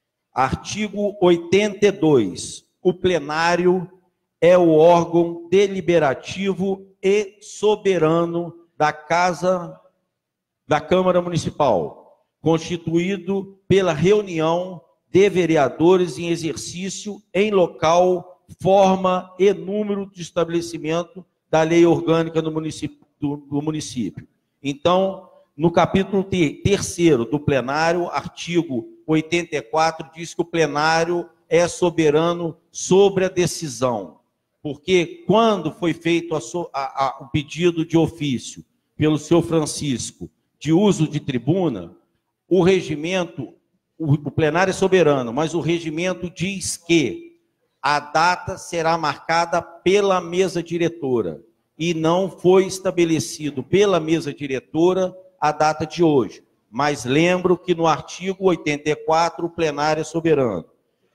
[SPEAKER 1] artigo oitenta e dois, o plenário é o órgão deliberativo e soberano da Casa, da Câmara Municipal, constituído pela reunião de vereadores em exercício em local, forma e número de estabelecimento da lei orgânica do município. Do, do município. Então, no capítulo terceiro do plenário, artigo oitenta e quatro, diz que o plenário é soberano sobre a decisão, porque quando foi feito a so, a, a, o pedido de ofício pelo senhor Francisco de uso de tribuna, o regimento, o, o plenário é soberano, mas o regimento diz que a data será marcada pela mesa diretora, e não foi estabelecido pela mesa diretora a data de hoje. Mas lembro que no artigo oitenta e quatro o plenário é soberano.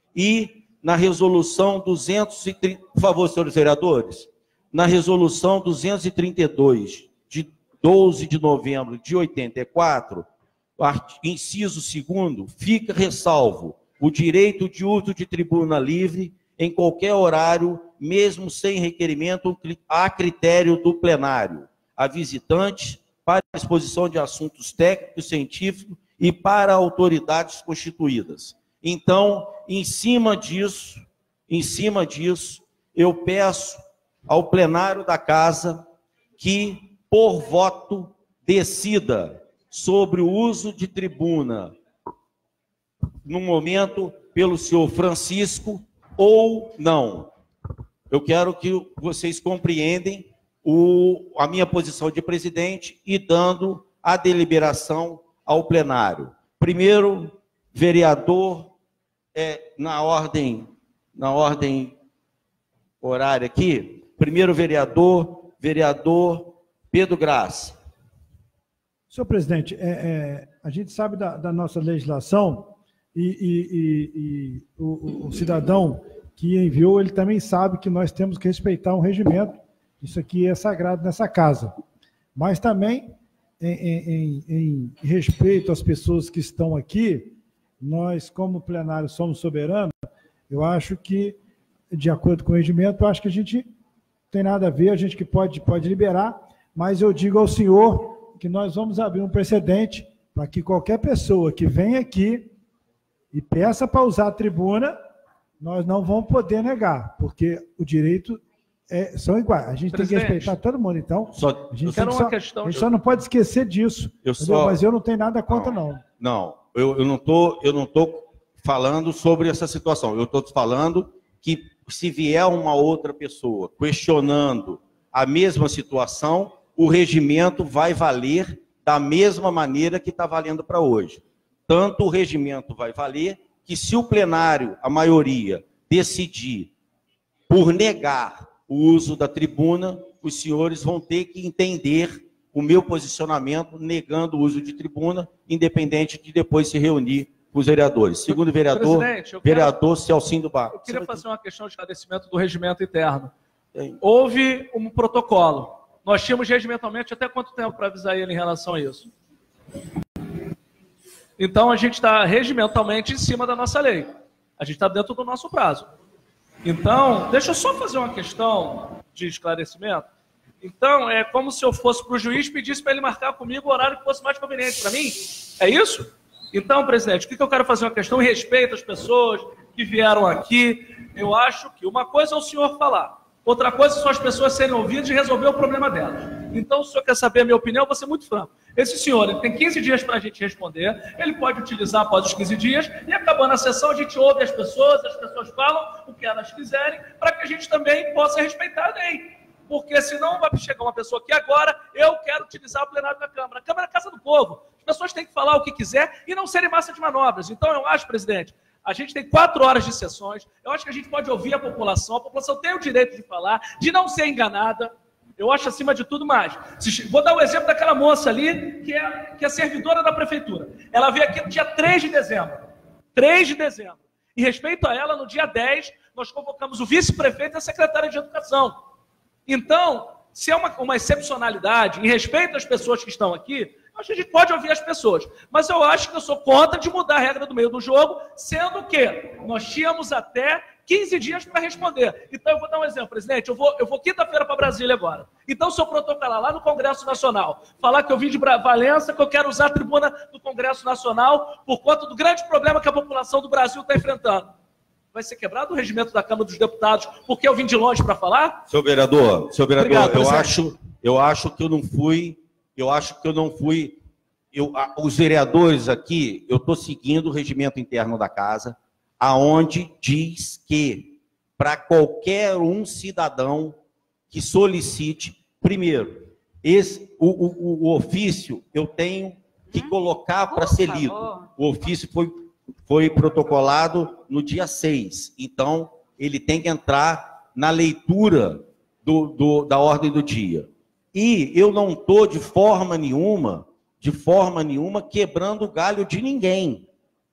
[SPEAKER 1] E na resolução duzentos e trinta, por favor, senhores vereadores, na resolução duzentos e trinta e dois, de doze de novembro de oitenta e quatro, inciso segundo, fica ressalvo o direito de uso de tribuna livre em qualquer horário, mesmo sem requerimento, a critério do plenário, a visitantes, para a exposição de assuntos técnicos, científicos e para autoridades constituídas. Então, em cima disso, em cima disso, eu peço ao plenário da casa que, por voto, decida sobre o uso de tribuna, no momento, pelo senhor Francisco, ou não. Eu quero que vocês compreendem o, a minha posição de presidente e dando a deliberação ao plenário. Primeiro, vereador, é, na ordem, na ordem horária aqui, primeiro vereador, vereador Pedro Graça.
[SPEAKER 11] Senhor presidente, é, é, a gente sabe da, da nossa legislação e, e, e, e o, o cidadão que enviou, ele também sabe que nós temos que respeitar um regimento. Isso aqui é sagrado nessa casa. Mas também, em, em, em respeito às pessoas que estão aqui, nós, como plenário, somos soberanos, eu acho que, de acordo com o regimento, eu acho que a gente tem nada a ver, a gente que pode, pode liberar, mas eu digo ao senhor que nós vamos abrir um precedente para que qualquer pessoa que venha aqui e peça para usar a tribuna, nós não vamos poder negar, porque o direito é, são iguais. A gente
[SPEAKER 12] Presidente,
[SPEAKER 11] tem que respeitar todo mundo, então.
[SPEAKER 1] Só,
[SPEAKER 11] a gente,
[SPEAKER 12] quero
[SPEAKER 11] tem
[SPEAKER 12] uma
[SPEAKER 11] só,
[SPEAKER 12] questão
[SPEAKER 11] a gente
[SPEAKER 12] de...
[SPEAKER 11] só não pode esquecer disso.
[SPEAKER 1] Eu só...
[SPEAKER 11] Mas eu não tenho nada contra, não.
[SPEAKER 1] Não, não eu, eu não tô, eu não tô falando sobre essa situação. Eu estou falando que se vier uma outra pessoa questionando a mesma situação, o regimento vai valer da mesma maneira que está valendo para hoje. Tanto o regimento vai valer que se o plenário, a maioria, decidir por negar o uso da tribuna, os senhores vão ter que entender o meu posicionamento negando o uso de tribuna, independente de depois se reunir com os vereadores. Segundo o vereador,
[SPEAKER 12] Presidente, eu
[SPEAKER 1] vereador Celcinho Barros.
[SPEAKER 12] Eu queria fazer uma questão de esclarecimento do regimento interno. Houve um protocolo. Nós tínhamos regimentalmente até quanto tempo para avisar ele em relação a isso? Então, a gente está regimentalmente em cima da nossa lei. A gente está dentro do nosso prazo. Então, deixa eu só fazer uma questão de esclarecimento. Então, é como se eu fosse para o juiz e pedisse para ele marcar comigo o horário que fosse mais conveniente para mim. É isso? Então, presidente, o que eu quero fazer uma questão em respeito às pessoas que vieram aqui. Eu acho que uma coisa é o senhor falar, outra coisa são as pessoas serem ouvidas e resolver o problema delas. Então, se o senhor quer saber a minha opinião, eu vou ser muito franco. Esse senhor ele tem quinze dias para a gente responder, ele pode utilizar após os quinze dias, e acabando a sessão, a gente ouve as pessoas, as pessoas falam o que elas quiserem, para que a gente também possa respeitar a lei. Porque senão vai chegar uma pessoa aqui agora, eu quero utilizar o plenário da Câmara. A Câmara é a casa do povo. As pessoas têm que falar o que quiser e não serem massa de manobras. Então, eu acho, presidente, a gente tem quatro horas de sessões, eu acho que a gente pode ouvir a população, a população tem o direito de falar, de não ser enganada. Eu acho, acima de tudo, mais. Vou dar o um exemplo daquela moça ali, que é, que é servidora da prefeitura. Ela veio aqui no dia três de dezembro. três de dezembro. Em respeito a ela, no dia dez, nós convocamos o vice-prefeito e a secretária de Educação. Então, se é uma, uma excepcionalidade, em respeito às pessoas que estão aqui, acho que a gente pode ouvir as pessoas. Mas eu acho que eu sou contra de mudar a regra do meio do jogo, sendo que nós tínhamos até quinze dias para responder. Então, eu vou dar um exemplo, presidente. Eu vou, eu vou quinta-feira para Brasília agora. Então, se eu protocolar lá no Congresso Nacional, falar que eu vim de Valença, que eu quero usar a tribuna do Congresso Nacional por conta do grande problema que a população do Brasil está enfrentando, vai ser quebrado o regimento da Câmara dos Deputados porque eu vim de longe para falar?
[SPEAKER 1] Senhor vereador, senhor vereador,
[SPEAKER 12] Obrigado,
[SPEAKER 1] eu acho, eu acho que eu não fui, eu acho que eu não fui, eu, os vereadores aqui, eu estou seguindo o regimento interno da casa, aonde diz que para qualquer um cidadão que solicite, primeiro, esse, o, o, o ofício eu tenho que colocar para ser lido. O ofício foi foi protocolado no dia seis. Então, ele tem que entrar na leitura do, do, da ordem do dia. E eu não estou, de forma nenhuma, de forma nenhuma, quebrando o galho de ninguém.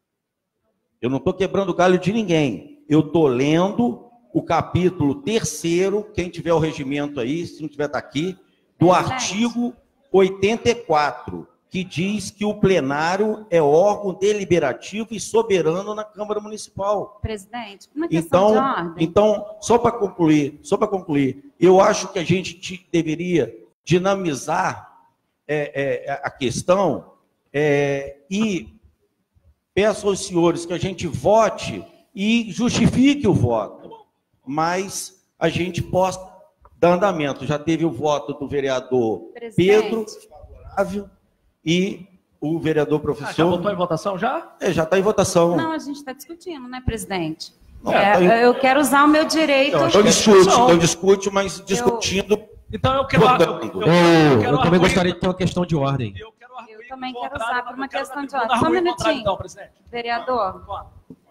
[SPEAKER 1] Eu não estou quebrando o galho de ninguém. Eu estou lendo o capítulo terceiro, quem tiver o regimento aí, se não tiver tá aqui, do artigo oitenta e quatro, que diz que o plenário é órgão deliberativo e soberano na Câmara Municipal.
[SPEAKER 9] Presidente, uma questão
[SPEAKER 1] Então,
[SPEAKER 9] de ordem.
[SPEAKER 1] então só para concluir, só para concluir, eu acho que a gente te- deveria dinamizar é, é, a questão é, e peço aos senhores que a gente vote e justifique o voto, mas a gente possa dar andamento. Já teve o voto do vereador
[SPEAKER 9] Presidente.
[SPEAKER 1] Pedro, favorável, e o vereador professor...
[SPEAKER 12] Ah, já votou em votação já?
[SPEAKER 1] É, já está em votação.
[SPEAKER 9] Não, a gente está discutindo, né, presidente?
[SPEAKER 1] Não,
[SPEAKER 9] É,
[SPEAKER 1] tá em-
[SPEAKER 9] eu quero usar o meu direito.
[SPEAKER 1] Então discute, então discute, mas discutindo...
[SPEAKER 12] Então eu quero...
[SPEAKER 1] votando.
[SPEAKER 13] Eu, eu também gostaria de ter uma questão de ordem.
[SPEAKER 9] Eu também quero usar por uma questão de
[SPEAKER 12] Vou dar
[SPEAKER 9] ordem. Só um
[SPEAKER 12] arguir contrário,
[SPEAKER 9] minutinho.
[SPEAKER 12] então, presidente.
[SPEAKER 9] Vereador.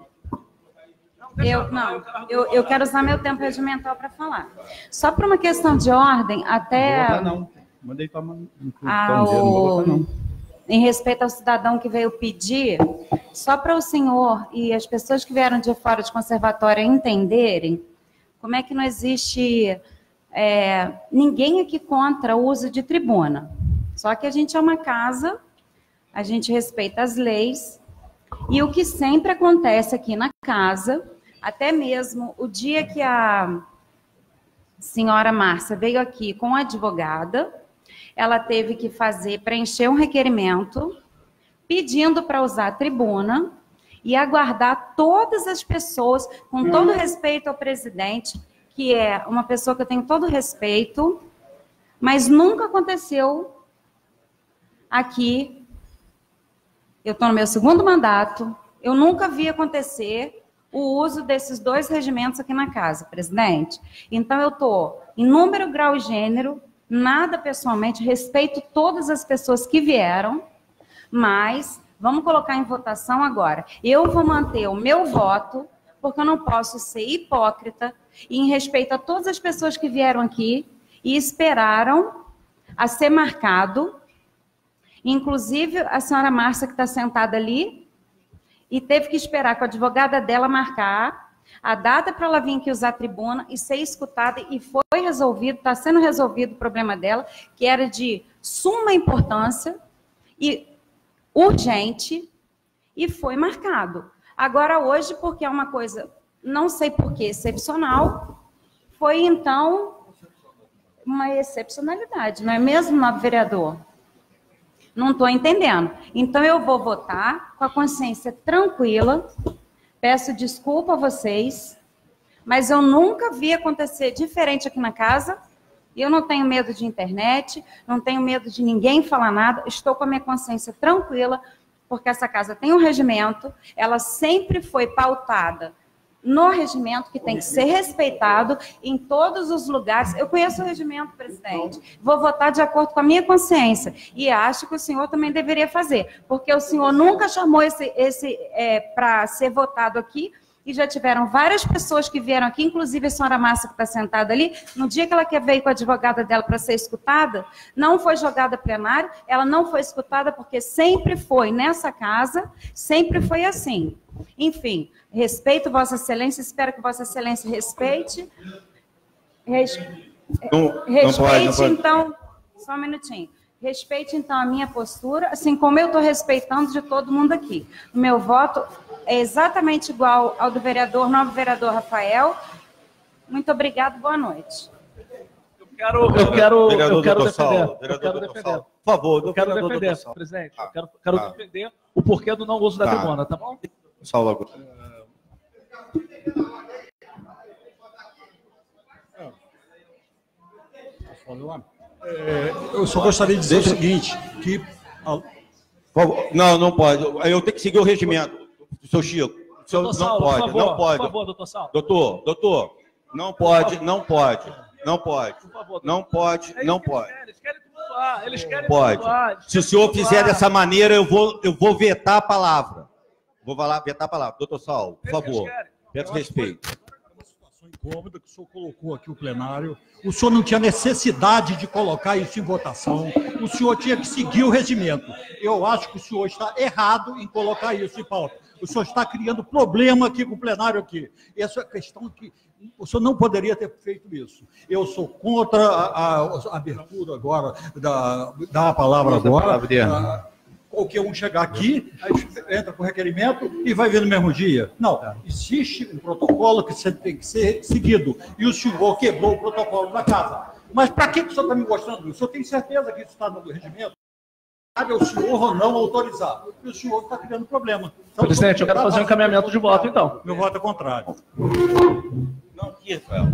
[SPEAKER 9] Eu, não, eu, eu quero usar meu tempo regimental para falar. Só por uma questão de ordem, até
[SPEAKER 10] Não, mandei para não
[SPEAKER 9] ao,
[SPEAKER 10] vou votar, não.
[SPEAKER 9] em respeito ao cidadão que veio pedir, só para o senhor e as pessoas que vieram de fora de conservatório entenderem como é que não existe é, ninguém aqui contra o uso de tribuna. Só que a gente é uma casa, a gente respeita as leis, e o que sempre acontece aqui na casa, até mesmo o dia que a senhora Márcia veio aqui com a advogada, ela teve que fazer, preencher um requerimento, pedindo para usar a tribuna e aguardar todas as pessoas, com todo respeito ao presidente, que é uma pessoa que eu tenho todo respeito, mas nunca aconteceu aqui. Eu estou no meu segundo mandato, eu nunca vi acontecer o uso desses dois regimentos aqui na casa, presidente. Então, eu estou em número, grau e gênero, nada pessoalmente, respeito todas as pessoas que vieram, mas vamos colocar em votação agora. Eu vou manter o meu voto, porque eu não posso ser hipócrita, e em respeito a todas as pessoas que vieram aqui e esperaram a ser marcado, inclusive a senhora Márcia, que está sentada ali, e teve que esperar com a advogada dela marcar a data para ela vir aqui usar a tribuna e ser escutada, e foi resolvido, está sendo resolvido o problema dela, que era de suma importância e urgente, e foi marcado. Agora, hoje, porque é uma coisa, não sei por que, excepcional, foi, então, uma excepcionalidade, não é mesmo, vereador? Não estou entendendo. Então, eu vou votar com a consciência tranquila. Peço desculpa a vocês, mas eu nunca vi acontecer diferente aqui na casa. E eu não tenho medo de internet, não tenho medo de ninguém falar nada. Estou com a minha consciência tranquila, porque essa casa tem um regimento. Ela sempre foi pautada no regimento, que tem que ser respeitado em todos os lugares. Eu conheço o regimento, presidente. Vou votar de acordo com a minha consciência. E acho que o senhor também deveria fazer, porque o senhor nunca chamou esse, esse é, para ser votado aqui, e já tiveram várias pessoas que vieram aqui, inclusive a senhora Márcia, que está sentada ali, no dia que ela quer veio com a advogada dela para ser escutada, não foi jogada plenário, ela não foi escutada, porque sempre foi nessa casa, sempre foi assim. Enfim, respeito Vossa Excelência, espero que Vossa Excelência respeite. Res...
[SPEAKER 1] Não,
[SPEAKER 9] respeite,
[SPEAKER 1] não pode, não pode.
[SPEAKER 9] Então, só um minutinho. Respeite, então, a minha postura, assim como eu estou respeitando de todo mundo aqui. O meu voto é exatamente igual ao do vereador, novo vereador Rafael. Muito obrigado, boa noite.
[SPEAKER 12] Eu quero, eu quero,
[SPEAKER 1] Vereador
[SPEAKER 12] eu quero
[SPEAKER 1] doutor
[SPEAKER 12] defender.
[SPEAKER 1] Saulo,
[SPEAKER 12] Eu
[SPEAKER 1] vereador
[SPEAKER 12] quero
[SPEAKER 1] doutor
[SPEAKER 12] defender.
[SPEAKER 1] Saulo. Por favor,
[SPEAKER 12] eu quero
[SPEAKER 1] vereador
[SPEAKER 12] defender,
[SPEAKER 1] doutor Saulo.
[SPEAKER 12] presidente.
[SPEAKER 1] Ah,
[SPEAKER 12] Eu quero, quero
[SPEAKER 1] ah.
[SPEAKER 12] defender o porquê do não uso da
[SPEAKER 1] Tá.
[SPEAKER 12] tribuna, tá bom?
[SPEAKER 1] Saulo agora.
[SPEAKER 4] É, eu só gostaria de dizer o seguinte, que...
[SPEAKER 1] Por favor. Não, não pode. Eu tenho que seguir o regimento. Seu Chico, o senhor
[SPEAKER 12] Doutor
[SPEAKER 1] não
[SPEAKER 12] Saulo,
[SPEAKER 1] pode,
[SPEAKER 12] por favor,
[SPEAKER 1] não pode.
[SPEAKER 12] por favor, doutor Saulo.
[SPEAKER 1] Doutor, doutor, não pode, não pode, não pode,
[SPEAKER 12] favor,
[SPEAKER 1] não pode, não pode.
[SPEAKER 12] Eles querem tumultuar, eles querem
[SPEAKER 1] Pode.
[SPEAKER 12] tumultuar, eles
[SPEAKER 1] Se o
[SPEAKER 12] querem
[SPEAKER 1] senhor
[SPEAKER 12] tumultuar.
[SPEAKER 1] fizer dessa maneira, eu vou, eu vou vetar a palavra. Vou falar, vetar a palavra. Doutor Saulo, por favor, peço respeito.
[SPEAKER 4] Incômoda que o senhor colocou aqui o plenário. O senhor não tinha necessidade de colocar isso em votação. O senhor tinha que seguir o regimento. Eu acho que o senhor está errado em colocar isso em pauta. O senhor está criando problema aqui com o plenário aqui. Essa é a questão que o senhor não poderia ter feito isso. Eu sou contra a, a, a abertura agora, da, dar a palavra agora. A, qualquer um chegar aqui, aí entra com requerimento e vai ver no mesmo dia. Não, existe um protocolo que tem que ser seguido. E o senhor quebrou o protocolo na casa. Mas para que o senhor está me mostrando isso? O senhor tem certeza que isso está no regimento? Cabe ao senhor ou não autorizar. E o senhor está criando problema. Então,
[SPEAKER 12] Presidente, eu quero fazer um encaminhamento de voto, então.
[SPEAKER 4] Meu voto é contrário.
[SPEAKER 1] Não, aqui, Rafael.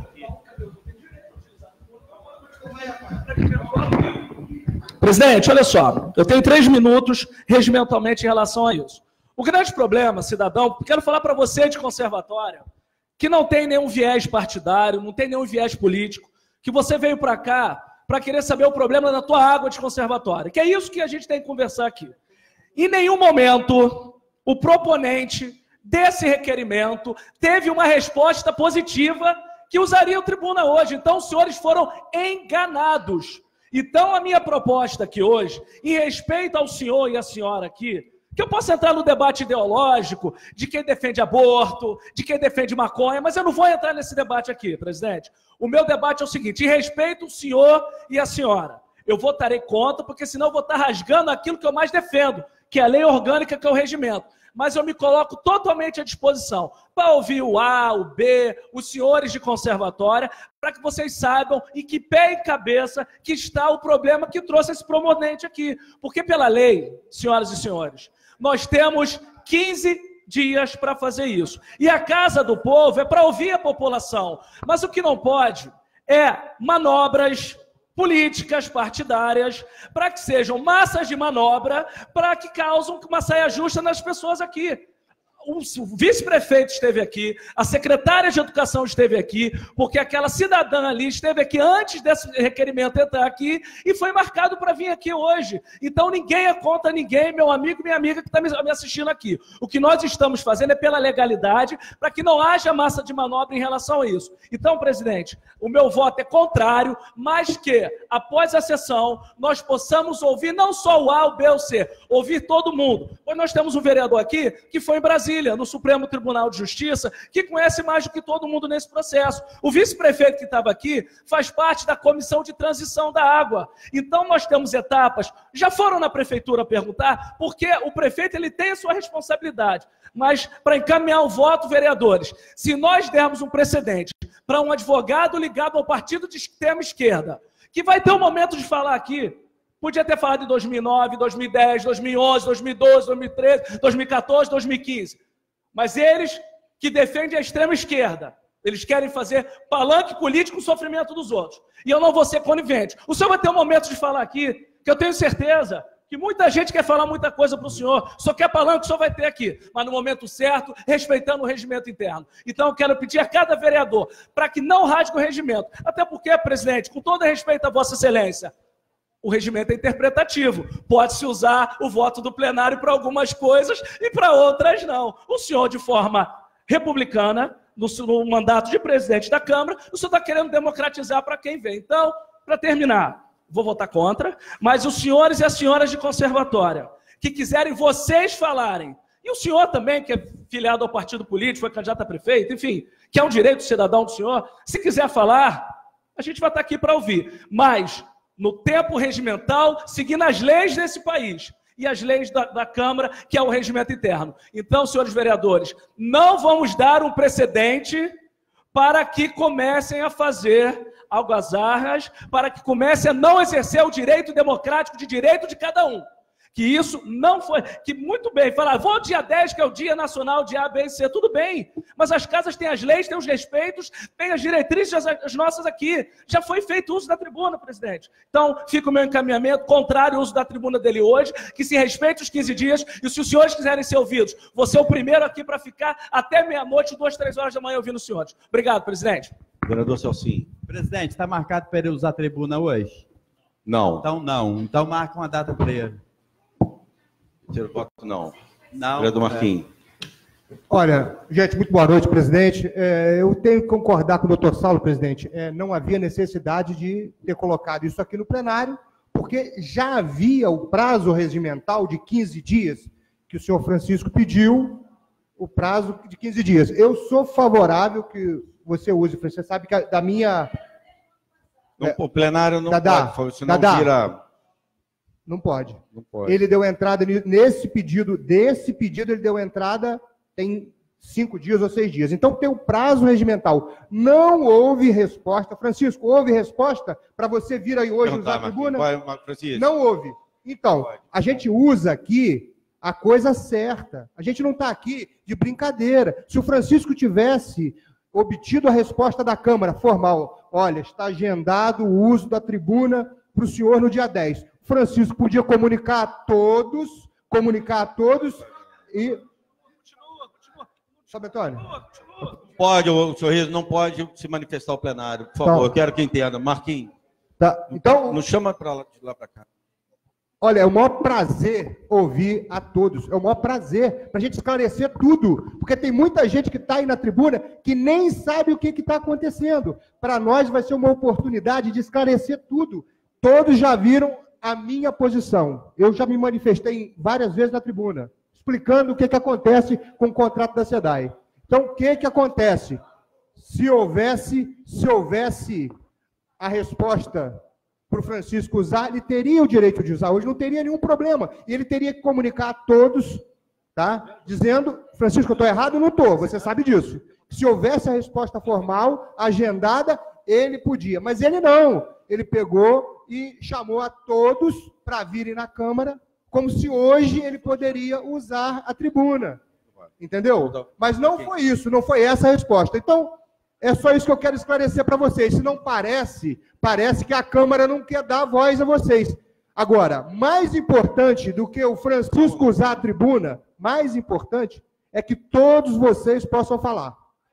[SPEAKER 12] Presidente, olha só, eu tenho três minutos regimentalmente em relação a isso. O grande problema, cidadão, quero falar para você de conservatória, que não tem nenhum viés partidário, não tem nenhum viés político, que você veio para cá para querer saber o problema da tua água de conservatória, que é isso que a gente tem que conversar aqui. Em nenhum momento o proponente desse requerimento teve uma resposta positiva que usaria o tribuna hoje. Então, os senhores foram enganados. Então, a minha proposta aqui hoje, em respeito ao senhor e à senhora aqui, que eu posso entrar no debate ideológico de quem defende aborto, de quem defende maconha, mas eu não vou entrar nesse debate aqui, presidente. O meu debate é o seguinte, em respeito ao senhor e à senhora, eu votarei contra, porque senão eu vou estar rasgando aquilo que eu mais defendo, que é a lei orgânica, que é o regimento. mas eu me coloco totalmente à disposição para ouvir o A, o B, os senhores de conservatória, para que vocês saibam em que pé e cabeça que está o problema que trouxe esse proponente aqui. Porque pela lei, senhoras e senhores, nós temos quinze dias para fazer isso. E a Casa do Povo é para ouvir a população. Mas o que não pode é manobras políticas partidárias, para que sejam massas de manobra, para que causem uma saia justa nas pessoas aqui. O vice-prefeito esteve aqui, a secretária de Educação esteve aqui, porque aquela cidadã ali esteve aqui antes desse requerimento entrar aqui e foi marcado para vir aqui hoje. Então ninguém é contra ninguém, meu amigo e minha amiga que está me assistindo aqui. O que nós estamos fazendo é pela legalidade, para que não haja massa de manobra em relação a isso. Então, presidente, o meu voto é contrário, mas que, após a sessão, nós possamos ouvir não só o A, o B ou o C, ouvir todo mundo. Pois nós temos um vereador aqui que foi em Brasília, no Supremo Tribunal de Justiça, que conhece mais do que todo mundo nesse processo. O vice-prefeito que estava aqui faz parte da comissão de transição da água. Então nós temos etapas, já foram na prefeitura perguntar, porque o prefeito ele tem a sua responsabilidade, mas para encaminhar o voto, vereadores, se nós dermos um precedente para um advogado ligado ao partido de extrema esquerda, que vai ter um momento de falar aqui, podia ter falado de dois mil e nove, dois mil e dez, dois mil e onze, dois mil e doze, dois mil e treze, dois mil e quatorze, dois mil e quinze. Mas eles que defendem a extrema esquerda, eles querem fazer palanque político com o sofrimento dos outros. E eu não vou ser conivente. O senhor vai ter um momento de falar aqui, que eu tenho certeza que muita gente quer falar muita coisa para o senhor, só quer palanque, o senhor vai ter aqui, mas no momento certo, respeitando o regimento interno. Então eu quero pedir a cada vereador para que não rasgue o regimento. Até porque, presidente, com todo respeito a Vossa Excelência, o regimento é interpretativo. Pode-se usar o voto do plenário para algumas coisas e para outras não. O senhor, de forma republicana, no, no mandato de presidente da Câmara, o senhor está querendo democratizar para quem vem. Então, para terminar, vou votar contra, mas os senhores e as senhoras de conservatória que quiserem vocês falarem, e o senhor também, que é filiado ao partido político, foi candidato a prefeito, enfim, que é um direito cidadão do senhor, se quiser falar, a gente vai estar aqui para ouvir. Mas no tempo regimental, seguindo as leis desse país e as leis da, da Câmara, que é o regimento interno. Então, senhores vereadores, não vamos dar um precedente para que comecem a fazer algazarras, para que comecem a não exercer o direito democrático de direito de cada um. Que isso não foi... Que muito bem, falar, vou dia dez, que é o Dia Nacional de A, B e C, tudo bem, mas as casas têm as leis, têm os respeitos, têm as diretrizes, as, as nossas aqui. Já foi feito uso da tribuna, presidente. Então, fica o meu encaminhamento, contrário ao uso da tribuna dele hoje, que se respeite os quinze dias, e se os senhores quiserem ser ouvidos, vou ser o primeiro aqui para ficar até meia-noite, duas, três horas da manhã ouvindo os senhores. Obrigado, presidente.
[SPEAKER 1] Vereador Celcinho.
[SPEAKER 10] Presidente, está marcado para ele usar a tribuna hoje?
[SPEAKER 1] Não.
[SPEAKER 10] Então, não. Então, marca uma data para ele.
[SPEAKER 1] Tiro voto não.
[SPEAKER 10] Não.
[SPEAKER 1] Vereador Marquinhos.
[SPEAKER 8] É... Olha, gente, muito boa noite, presidente. É, eu tenho que concordar com o doutor Saulo, presidente. É, não havia necessidade de ter colocado isso aqui no plenário, porque já havia o prazo regimental de quinze dias, que o senhor Francisco pediu, o prazo de quinze dias. Eu sou favorável que você use, você sabe que da minha...
[SPEAKER 1] Não, o plenário não
[SPEAKER 8] Dadá,
[SPEAKER 1] pode, senão
[SPEAKER 8] Dadá,
[SPEAKER 1] vira...
[SPEAKER 8] Não pode.
[SPEAKER 1] Não pode.
[SPEAKER 8] Ele deu entrada nesse pedido, desse pedido ele deu entrada tem cinco dias ou seis dias. Então tem o prazo regimental. Não houve resposta. Francisco, houve resposta para você vir aí hoje usar a tribuna?
[SPEAKER 1] Vai, Francisco.
[SPEAKER 8] Não houve. Então, a gente usa aqui a coisa certa. A gente não está aqui de brincadeira. Se o Francisco tivesse obtido a resposta da Câmara formal, olha, está agendado o uso da tribuna para o senhor no dia dez. Francisco podia comunicar a todos, comunicar a todos e... Continua, continua. Sobe, Antônio.
[SPEAKER 1] Pode, o senhor não pode se manifestar ao plenário, por favor, então, eu quero que entenda. Marquinhos,
[SPEAKER 8] tá, então,
[SPEAKER 1] não chama para lá, de lá para cá.
[SPEAKER 8] Olha, é o maior prazer ouvir a todos, é o maior prazer para a gente esclarecer tudo, porque tem muita gente que está aí na tribuna que nem sabe o que está acontecendo. Para nós vai ser uma oportunidade de esclarecer tudo. Todos já viram a minha posição. Eu já me manifestei várias vezes na tribuna, explicando o que, que acontece com o contrato da SEDAI. Então, o que, que acontece? Se houvesse, se houvesse a resposta para o Francisco usar, ele teria o direito de usar hoje, não teria nenhum problema. E ele teria que comunicar a todos tá? Dizendo, Francisco, eu estou errado? Não estou, você sabe disso. Se houvesse a resposta formal, agendada, ele podia. Mas ele não. Ele pegou e chamou a todos para virem na Câmara, como se hoje ele poderia usar a tribuna. Entendeu? Mas não foi isso, não foi essa a resposta. Então, é só isso que eu quero esclarecer para vocês. Se não parece, parece que a Câmara não quer dar voz a vocês. Agora, mais importante do que o Francisco usar a tribuna, mais importante é que todos vocês possam falar.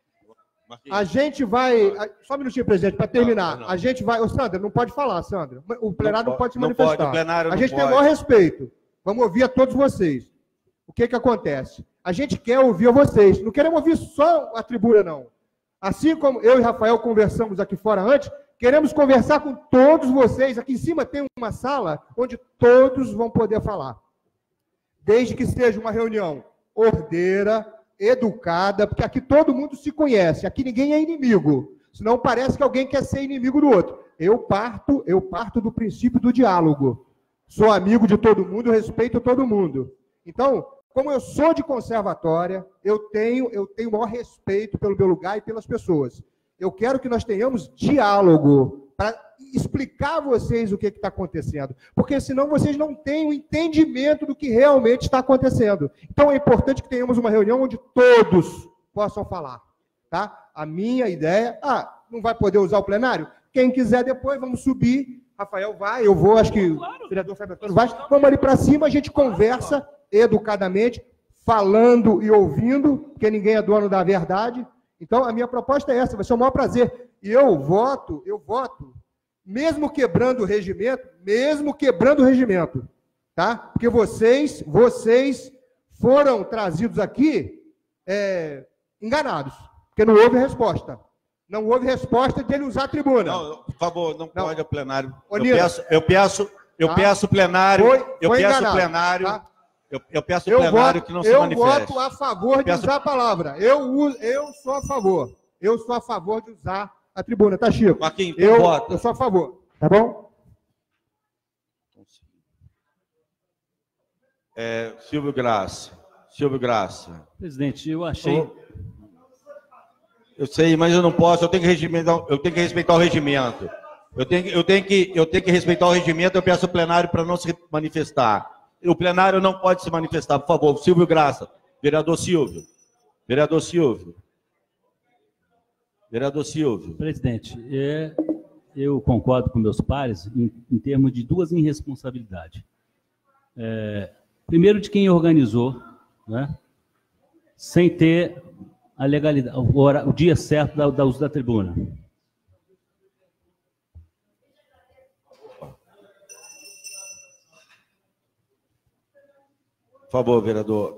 [SPEAKER 8] A gente vai... Só um minutinho, presidente, para terminar. A gente vai... Ô, Sandra, não pode falar, Sandra. O plenário não pode se manifestar. A gente tem o maior respeito. Vamos ouvir a todos vocês. O que que acontece? A gente quer ouvir a vocês. Não queremos ouvir só a tribuna, não. Assim como eu e Rafael conversamos aqui fora antes, queremos conversar com todos vocês. Aqui em cima tem uma sala onde todos vão poder falar. Desde que seja uma reunião ordeira, educada, porque aqui todo mundo se conhece. Aqui ninguém é inimigo. Senão parece que alguém quer ser inimigo do outro. Eu parto, eu parto do princípio do diálogo. Sou amigo de todo mundo, respeito todo mundo. Então, como eu sou de conservatória, eu tenho, eu tenho o maior respeito pelo meu lugar e pelas pessoas. Eu quero que nós tenhamos diálogo para explicar a vocês o que está acontecendo, porque senão vocês não têm o entendimento do que realmente está acontecendo. Então é importante que tenhamos uma reunião onde todos possam falar. Tá? A minha ideia... Ah, não vai poder usar o plenário? Quem quiser depois, vamos subir. Rafael vai, eu vou, acho que o vereador Fábio Antônio vai. Vamos ali para cima, a gente conversa educadamente, falando e ouvindo, porque ninguém é dono da verdade. Então, a minha proposta é essa, vai ser o maior prazer. E eu voto, eu voto, mesmo quebrando o regimento, mesmo quebrando o regimento, tá? Porque vocês, vocês foram trazidos aqui é, enganados, porque não houve resposta. Não houve resposta de ele usar a tribuna.
[SPEAKER 1] Não, por favor, não, não. pode ao plenário.
[SPEAKER 8] Ô,
[SPEAKER 1] eu peço, eu peço, eu
[SPEAKER 8] tá?
[SPEAKER 1] peço plenário,
[SPEAKER 8] foi,
[SPEAKER 1] eu
[SPEAKER 8] foi
[SPEAKER 1] peço
[SPEAKER 8] enganado,
[SPEAKER 1] plenário,
[SPEAKER 8] tá?
[SPEAKER 1] eu, eu peço
[SPEAKER 8] eu
[SPEAKER 1] plenário
[SPEAKER 8] voto,
[SPEAKER 1] que não se
[SPEAKER 8] eu
[SPEAKER 1] manifeste.
[SPEAKER 8] Eu voto a favor de
[SPEAKER 1] peço...
[SPEAKER 8] usar a palavra. Eu, uso, eu sou a favor. Eu sou a favor de usar a tribuna, tá, Chico?
[SPEAKER 1] Marquinhos,
[SPEAKER 8] eu,
[SPEAKER 1] vota.
[SPEAKER 8] eu sou a favor, tá bom?
[SPEAKER 1] É, Silvio Graça. Silvio Graça.
[SPEAKER 14] Presidente, eu achei...
[SPEAKER 1] Eu... Eu sei, mas eu não posso, eu tenho que respeitar, eu tenho que respeitar o regimento. Eu tenho, eu, tenho que, eu tenho que respeitar o regimento, eu peço ao plenário para não se manifestar. O plenário não pode se manifestar, por favor. Silvio Graça. Vereador Silvio. Vereador Silvio. Vereador Silvio.
[SPEAKER 14] Presidente, é, eu concordo com meus pares em, em termos de duas irresponsabilidades. É, primeiro, de quem organizou, né, sem ter a legalidade, o, hora, o dia certo da, da uso da tribuna.
[SPEAKER 1] Por favor, vereador.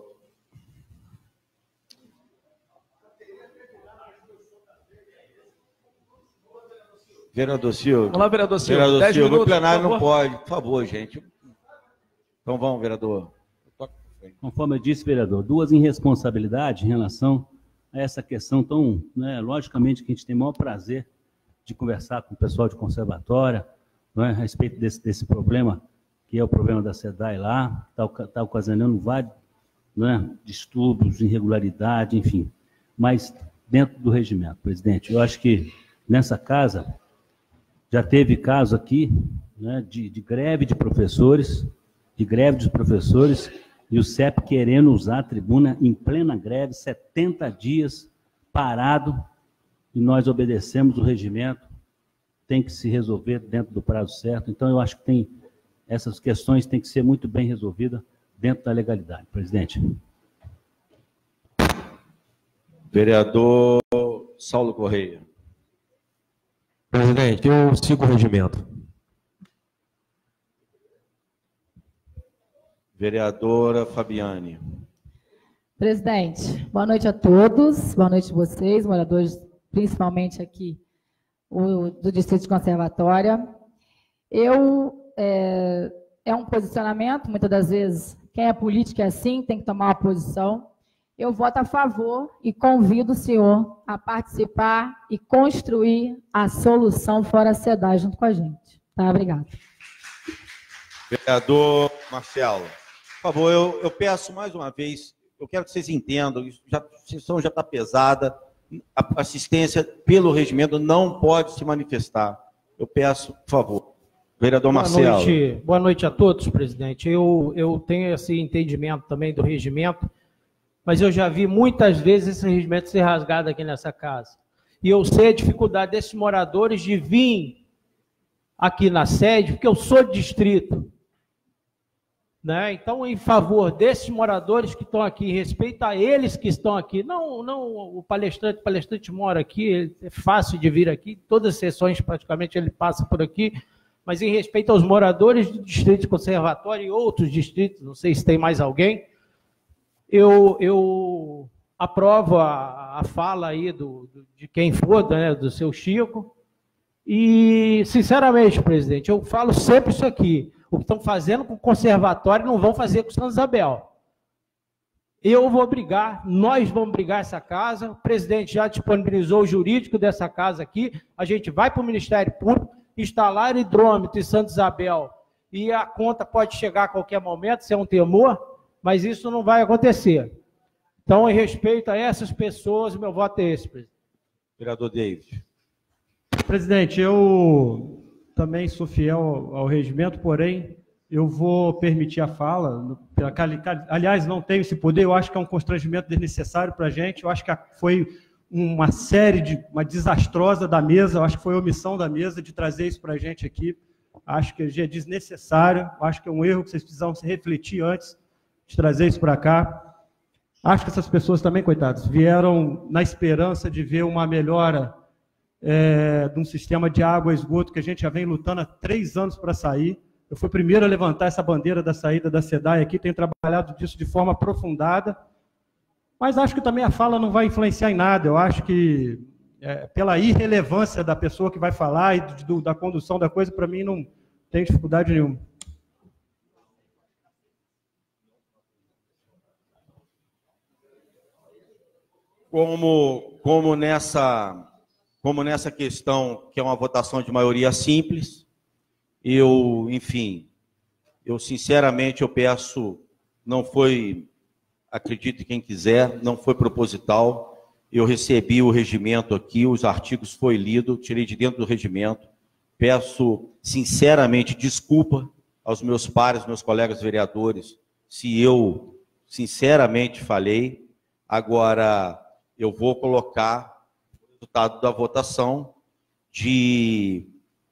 [SPEAKER 1] Vereador Silvio.
[SPEAKER 12] Olá, vereador Silvio.
[SPEAKER 1] Vereador
[SPEAKER 12] Dez
[SPEAKER 1] Silvio,
[SPEAKER 12] minutos,
[SPEAKER 1] o plenário
[SPEAKER 12] por
[SPEAKER 1] não pode. Por favor, gente. Então vamos, vereador.
[SPEAKER 14] Conforme eu disse, vereador, duas irresponsabilidades em relação a essa questão tão, né, logicamente que a gente tem o maior prazer de conversar com o pessoal de conservatória, não é, a respeito desse, desse problema, que é o problema da SEDAI lá, está tá ocasionando vários, né, distúrbios, irregularidade, enfim, mas dentro do regimento, presidente. Eu acho que nessa casa já teve caso aqui, né, de, de greve de professores, de greve dos professores, e o C E P querendo usar a tribuna em plena greve, setenta dias parado, e nós obedecemos o regimento, tem que se resolver dentro do prazo certo. Então, eu acho que tem, essas questões têm que ser muito bem resolvidas dentro da legalidade, presidente.
[SPEAKER 1] Vereador Saulo Correia.
[SPEAKER 13] Presidente, eu sigo o regimento.
[SPEAKER 1] Vereadora Fabiane.
[SPEAKER 6] Presidente, boa noite a todos, boa noite a vocês, moradores, principalmente aqui o, do Distrito de Conservatória. Eu, é, é um posicionamento, muitas das vezes, quem é político é assim, tem que tomar uma posição. Eu voto a favor e convido o senhor a participar e construir a solução fora a SEDAI junto com a gente. Tá, obrigado.
[SPEAKER 1] Vereador Marcelo. Por favor, eu, eu peço mais uma vez, eu quero que vocês entendam, isso já, a sessão já está pesada, a assistência pelo regimento não pode se manifestar. Eu peço, por favor. Vereador
[SPEAKER 7] Boa
[SPEAKER 1] Marcelo.
[SPEAKER 7] Noite, boa noite a todos, presidente. Eu, eu tenho esse entendimento também do regimento, mas eu já vi muitas vezes esse regimento ser rasgado aqui nessa casa. E eu sei a dificuldade desses moradores de vir aqui na sede, porque eu sou de distrito. Né? Então, em favor desses moradores que estão aqui, respeito a eles que estão aqui, não, não o palestrante, o palestrante mora aqui, é fácil de vir aqui, todas as sessões praticamente ele passa por aqui, mas em respeito aos moradores do Distrito Conservatório e outros distritos, não sei se tem mais alguém, eu, eu aprovo a, a fala aí do, do, de quem for, né, do seu Chico, e, sinceramente, presidente, eu falo sempre isso aqui, o que estão fazendo com o conservatório não vão fazer com o Santa Isabel. Eu vou brigar, nós vamos brigar essa casa, o presidente já disponibilizou o jurídico dessa casa aqui, a gente vai para o Ministério Público, instalar hidrômetro em Santa Isabel, e a conta pode chegar a qualquer momento, se é um temor, mas isso não vai acontecer. Então, em respeito a essas pessoas, meu voto é esse, presidente.
[SPEAKER 1] Vereador David.
[SPEAKER 5] Presidente, eu também sou fiel ao, ao regimento, porém, eu vou permitir a fala. Aliás, não tenho esse poder, eu acho que é um constrangimento desnecessário para a gente, eu acho que foi uma série, de, uma desastrosa da mesa, eu acho que foi omissão da mesa de trazer isso para a gente aqui, acho que é desnecessário, acho que é um erro que vocês precisam se refletir antes de trazer isso para cá. Acho que essas pessoas também, coitados, vieram na esperança de ver uma melhora é, de um sistema de água e esgoto que a gente já vem lutando há três anos para sair. Eu fui o primeiro a levantar essa bandeira da saída da SEDAI aqui, tenho trabalhado disso de forma aprofundada, mas acho que também a fala não vai influenciar em nada. Eu acho que, é, pela irrelevância da pessoa que vai falar e do, da condução da coisa, para mim não tem dificuldade nenhuma.
[SPEAKER 1] Como, como, nessa, como nessa questão, que é uma votação de maioria simples, eu, enfim, eu sinceramente eu peço, não foi, acredite quem quiser, não foi proposital, eu recebi o regimento aqui, os artigos foi lido, tirei de dentro do regimento, peço sinceramente desculpa aos meus pares, meus colegas vereadores, se eu sinceramente falei. Agora eu vou colocar o resultado da votação de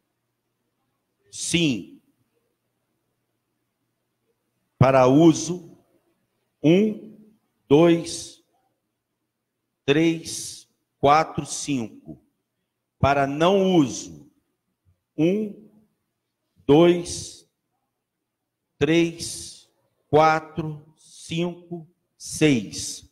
[SPEAKER 1] sim para uso um, dois, três, quatro, cinco. Para não uso um, dois, três, quatro, cinco, seis.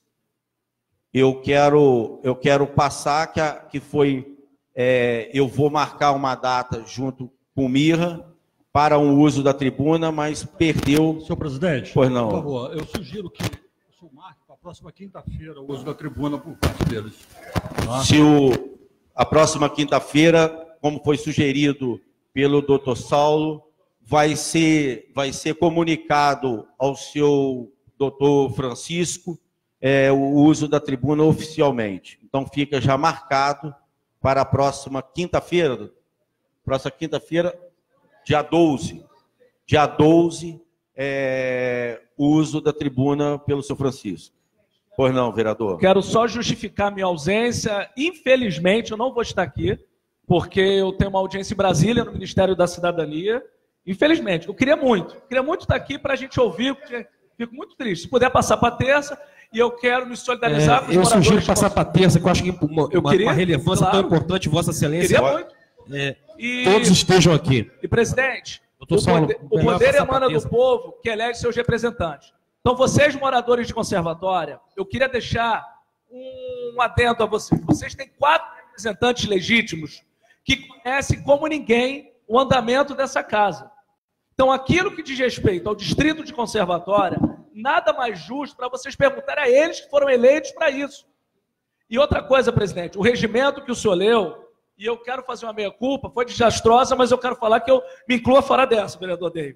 [SPEAKER 1] Eu quero, eu quero passar que, a, que foi, é, eu vou marcar uma data junto com o Mirra para um uso da tribuna, mas perdeu.
[SPEAKER 4] Senhor presidente,
[SPEAKER 1] pois não.
[SPEAKER 4] Por favor, eu sugiro que o senhor marque para a próxima quinta-feira o uso da tribuna por parte deles. Tá?
[SPEAKER 1] Se o, a próxima quinta-feira, como foi sugerido pelo doutor Saulo, vai ser, vai ser comunicado ao seu doutor Francisco É, o uso da tribuna oficialmente. Então fica já marcado para a próxima quinta-feira, próxima quinta-feira, dia doze. Dia doze, é, o uso da tribuna pelo seu Francisco. Pois não, vereador?
[SPEAKER 12] Quero só justificar minha ausência. Infelizmente, eu não vou estar aqui, porque eu tenho uma audiência em Brasília, no Ministério da Cidadania. Infelizmente, eu queria muito. Queria muito estar aqui para a gente ouvir, porque fico muito triste. Se puder passar para terça. E eu quero me solidarizar
[SPEAKER 13] é,
[SPEAKER 12] com os
[SPEAKER 13] eu
[SPEAKER 12] moradores.
[SPEAKER 13] Eu sugiro passar para terça, que eu acho que uma,
[SPEAKER 12] eu
[SPEAKER 13] uma,
[SPEAKER 12] queria,
[SPEAKER 13] uma relevância
[SPEAKER 12] claro,
[SPEAKER 13] tão importante, Vossa Excelência.
[SPEAKER 12] Queria muito.
[SPEAKER 13] É,
[SPEAKER 12] e,
[SPEAKER 13] todos estejam aqui.
[SPEAKER 12] E, presidente,
[SPEAKER 13] o
[SPEAKER 12] Saulo, poder, o poder emana do
[SPEAKER 13] terça.
[SPEAKER 12] povo que elege seus representantes. Então, vocês, moradores de conservatória, eu queria deixar um adendo a vocês. Vocês têm quatro representantes legítimos que conhecem como ninguém o andamento dessa casa. Então, aquilo que diz respeito ao distrito de conservatória, nada mais justo para vocês perguntarem a eles que foram eleitos para isso. E outra coisa, presidente, o regimento que o senhor leu, e eu quero fazer uma meia-culpa, foi desastrosa, mas eu quero falar que eu me incluo fora dessa, vereador David.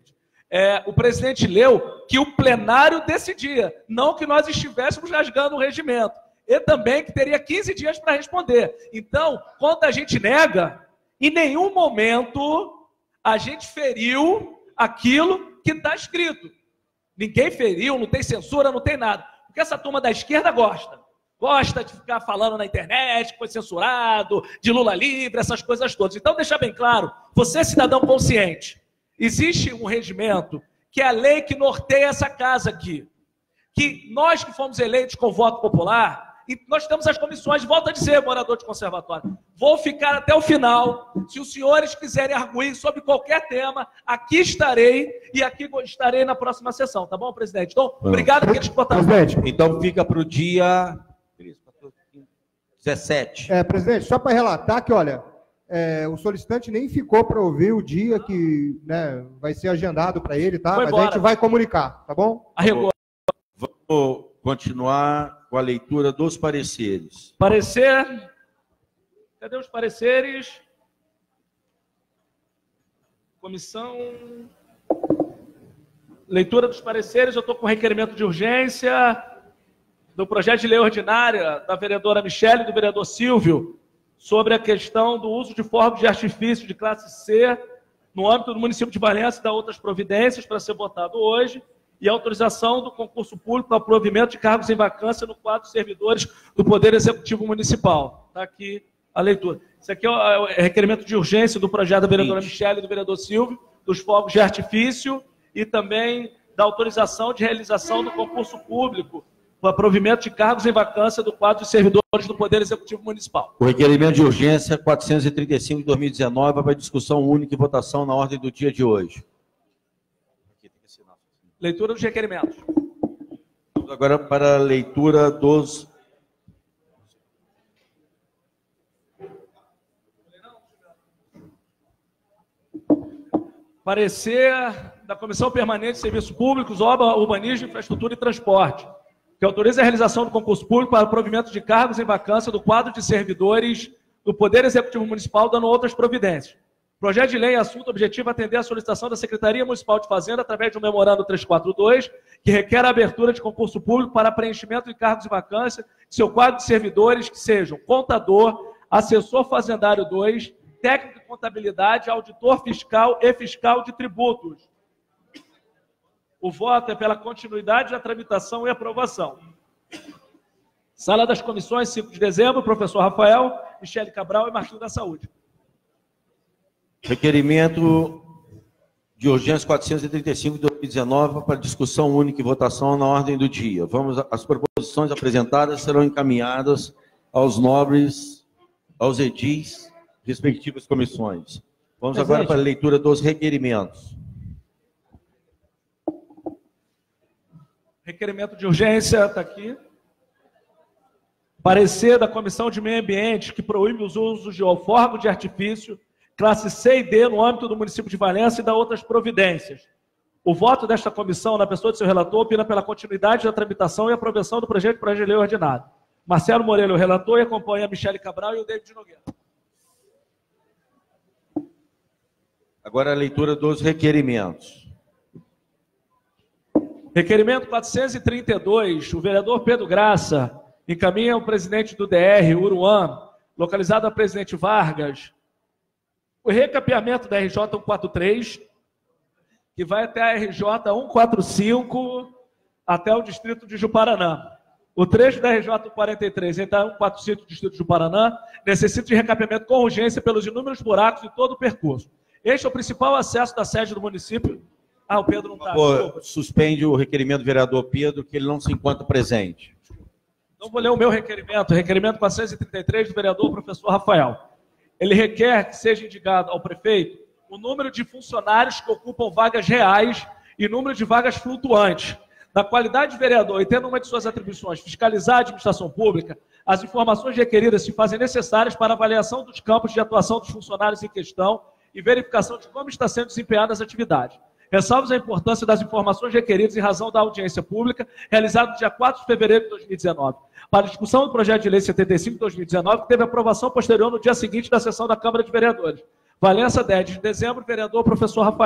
[SPEAKER 12] é, o presidente leu que o plenário decidia, não que nós estivéssemos rasgando o regimento. E também que teria quinze dias para responder. Então, quando a gente nega, em nenhum momento a gente feriu aquilo que está escrito. Ninguém feriu, não tem censura, não tem nada. Porque essa turma da esquerda gosta. Gosta de ficar falando na internet que foi censurado, de Lula livre, essas coisas todas. Então, deixa bem claro, você, cidadão consciente, existe um regimento que é a lei que norteia essa casa aqui. Que nós que fomos eleitos com voto popular, e nós temos as comissões, volto a dizer, morador de conservatório, vou ficar até o final. Se os senhores quiserem arguir sobre qualquer tema, aqui estarei e aqui estarei na próxima sessão, tá bom, presidente? Então, obrigado por aqueles que votaram.
[SPEAKER 1] Presidente, então fica para o dia dezessete.
[SPEAKER 8] É, presidente, só para relatar que, olha, é, o solicitante nem ficou para ouvir o dia que, né, vai ser agendado para ele, tá? Mas a gente vai comunicar, tá bom?
[SPEAKER 12] Arregou.
[SPEAKER 1] Vamos continuar com a leitura dos pareceres.
[SPEAKER 12] Parecer. Cadê os pareceres? Comissão. Leitura dos pareceres. Eu estou com requerimento de urgência do projeto de lei ordinária da vereadora Michele e do vereador Silvio sobre a questão do uso de fogos de artifício de classe C no âmbito do município de Valença e da outras providências para ser votado hoje, e autorização do concurso público para o provimento de cargos em vacância no quadro de servidores do Poder Executivo Municipal. Está aqui a leitura. Isso aqui é o requerimento de urgência do projeto da vereadora Michele e do vereador Silvio, dos fogos de artifício e também da autorização de realização do concurso público para o provimento de cargos em vacância do quadro de servidores do Poder Executivo Municipal.
[SPEAKER 1] O requerimento de urgência quatrocentos e trinta e cinco de dois mil e dezenove para discussão única e votação na ordem do dia de hoje.
[SPEAKER 12] Leitura dos requerimentos.
[SPEAKER 1] Vamos agora para a leitura dos...
[SPEAKER 12] Parecer da Comissão Permanente de Serviços Públicos, Obra, Urbanismo, Infraestrutura e Transporte, que autoriza a realização do concurso público para o provimento de cargos em vacância do quadro de servidores do Poder Executivo Municipal, dando outras providências. Projeto de lei em assunto objetivo atender à solicitação da Secretaria Municipal de Fazenda através de um memorando trezentos e quarenta e dois, que requer a abertura de concurso público para preenchimento de cargos de vacância de seu quadro de servidores que sejam contador, assessor fazendário dois, técnico de contabilidade, auditor fiscal e fiscal de tributos. O voto é pela continuidade da tramitação e aprovação. Sala das Comissões, cinco de dezembro, professor Rafael, Michele Cabral e Marquinhos da Saúde.
[SPEAKER 1] Requerimento de urgência quatrocentos e trinta e cinco de dois mil e dezenove para discussão única e votação na ordem do dia. Vamos, as proposições apresentadas serão encaminhadas aos nobres, aos edis, respectivas comissões. Vamos agora para a leitura dos requerimentos.
[SPEAKER 12] Requerimento de urgência está aqui. Parecer da Comissão de Meio Ambiente que proíbe os usos de fogo de artifício classe C e D no âmbito do município de Valença e da outras providências. O voto desta comissão, na pessoa de seu relator, opina pela continuidade da tramitação e aprovação do projeto de projeto de lei ordinário. Marcelo Moreira, o relator, e acompanha a Michele Cabral e o David Nogueira.
[SPEAKER 1] Agora a leitura dos requerimentos.
[SPEAKER 12] Requerimento quatrocentos e trinta e dois, o vereador Pedro Graça encaminha ao presidente do D R, Uruan, localizado a presidente Vargas, o recapeamento da R J cento e quarenta e três, que vai até a R J cento e quarenta e cinco, até o distrito de Juparanã. O trecho da R J cento e quarenta e três, entre cento e quarenta e cinco, distrito de Juparanã, necessita de recapeamento com urgência pelos inúmeros buracos de todo o percurso. Este é o principal acesso da sede do município. Ah, o Pedro não está.
[SPEAKER 1] Suspende o requerimento do vereador Pedro, que ele não se encontra presente.
[SPEAKER 12] Então, vou ler o meu requerimento. Requerimento quatrocentos e trinta e três do vereador professor Rafael. Ele requer que seja indicado ao prefeito o número de funcionários que ocupam vagas reais e número de vagas flutuantes. Na qualidade de vereador e tendo uma de suas atribuições fiscalizar a administração pública, as informações requeridas se fazem necessárias para a avaliação dos campos de atuação dos funcionários em questão e verificação de como está sendo desempenhada as atividades. Ressalvos a importância das informações requeridas em razão da audiência pública realizada no dia quatro de fevereiro de dois mil e dezenove. Para a discussão do projeto de lei setenta e cinco de dois mil e dezenove, que teve aprovação posterior no dia seguinte da sessão da Câmara de Vereadores. Valença, dez de dezembro, vereador professor Rafael.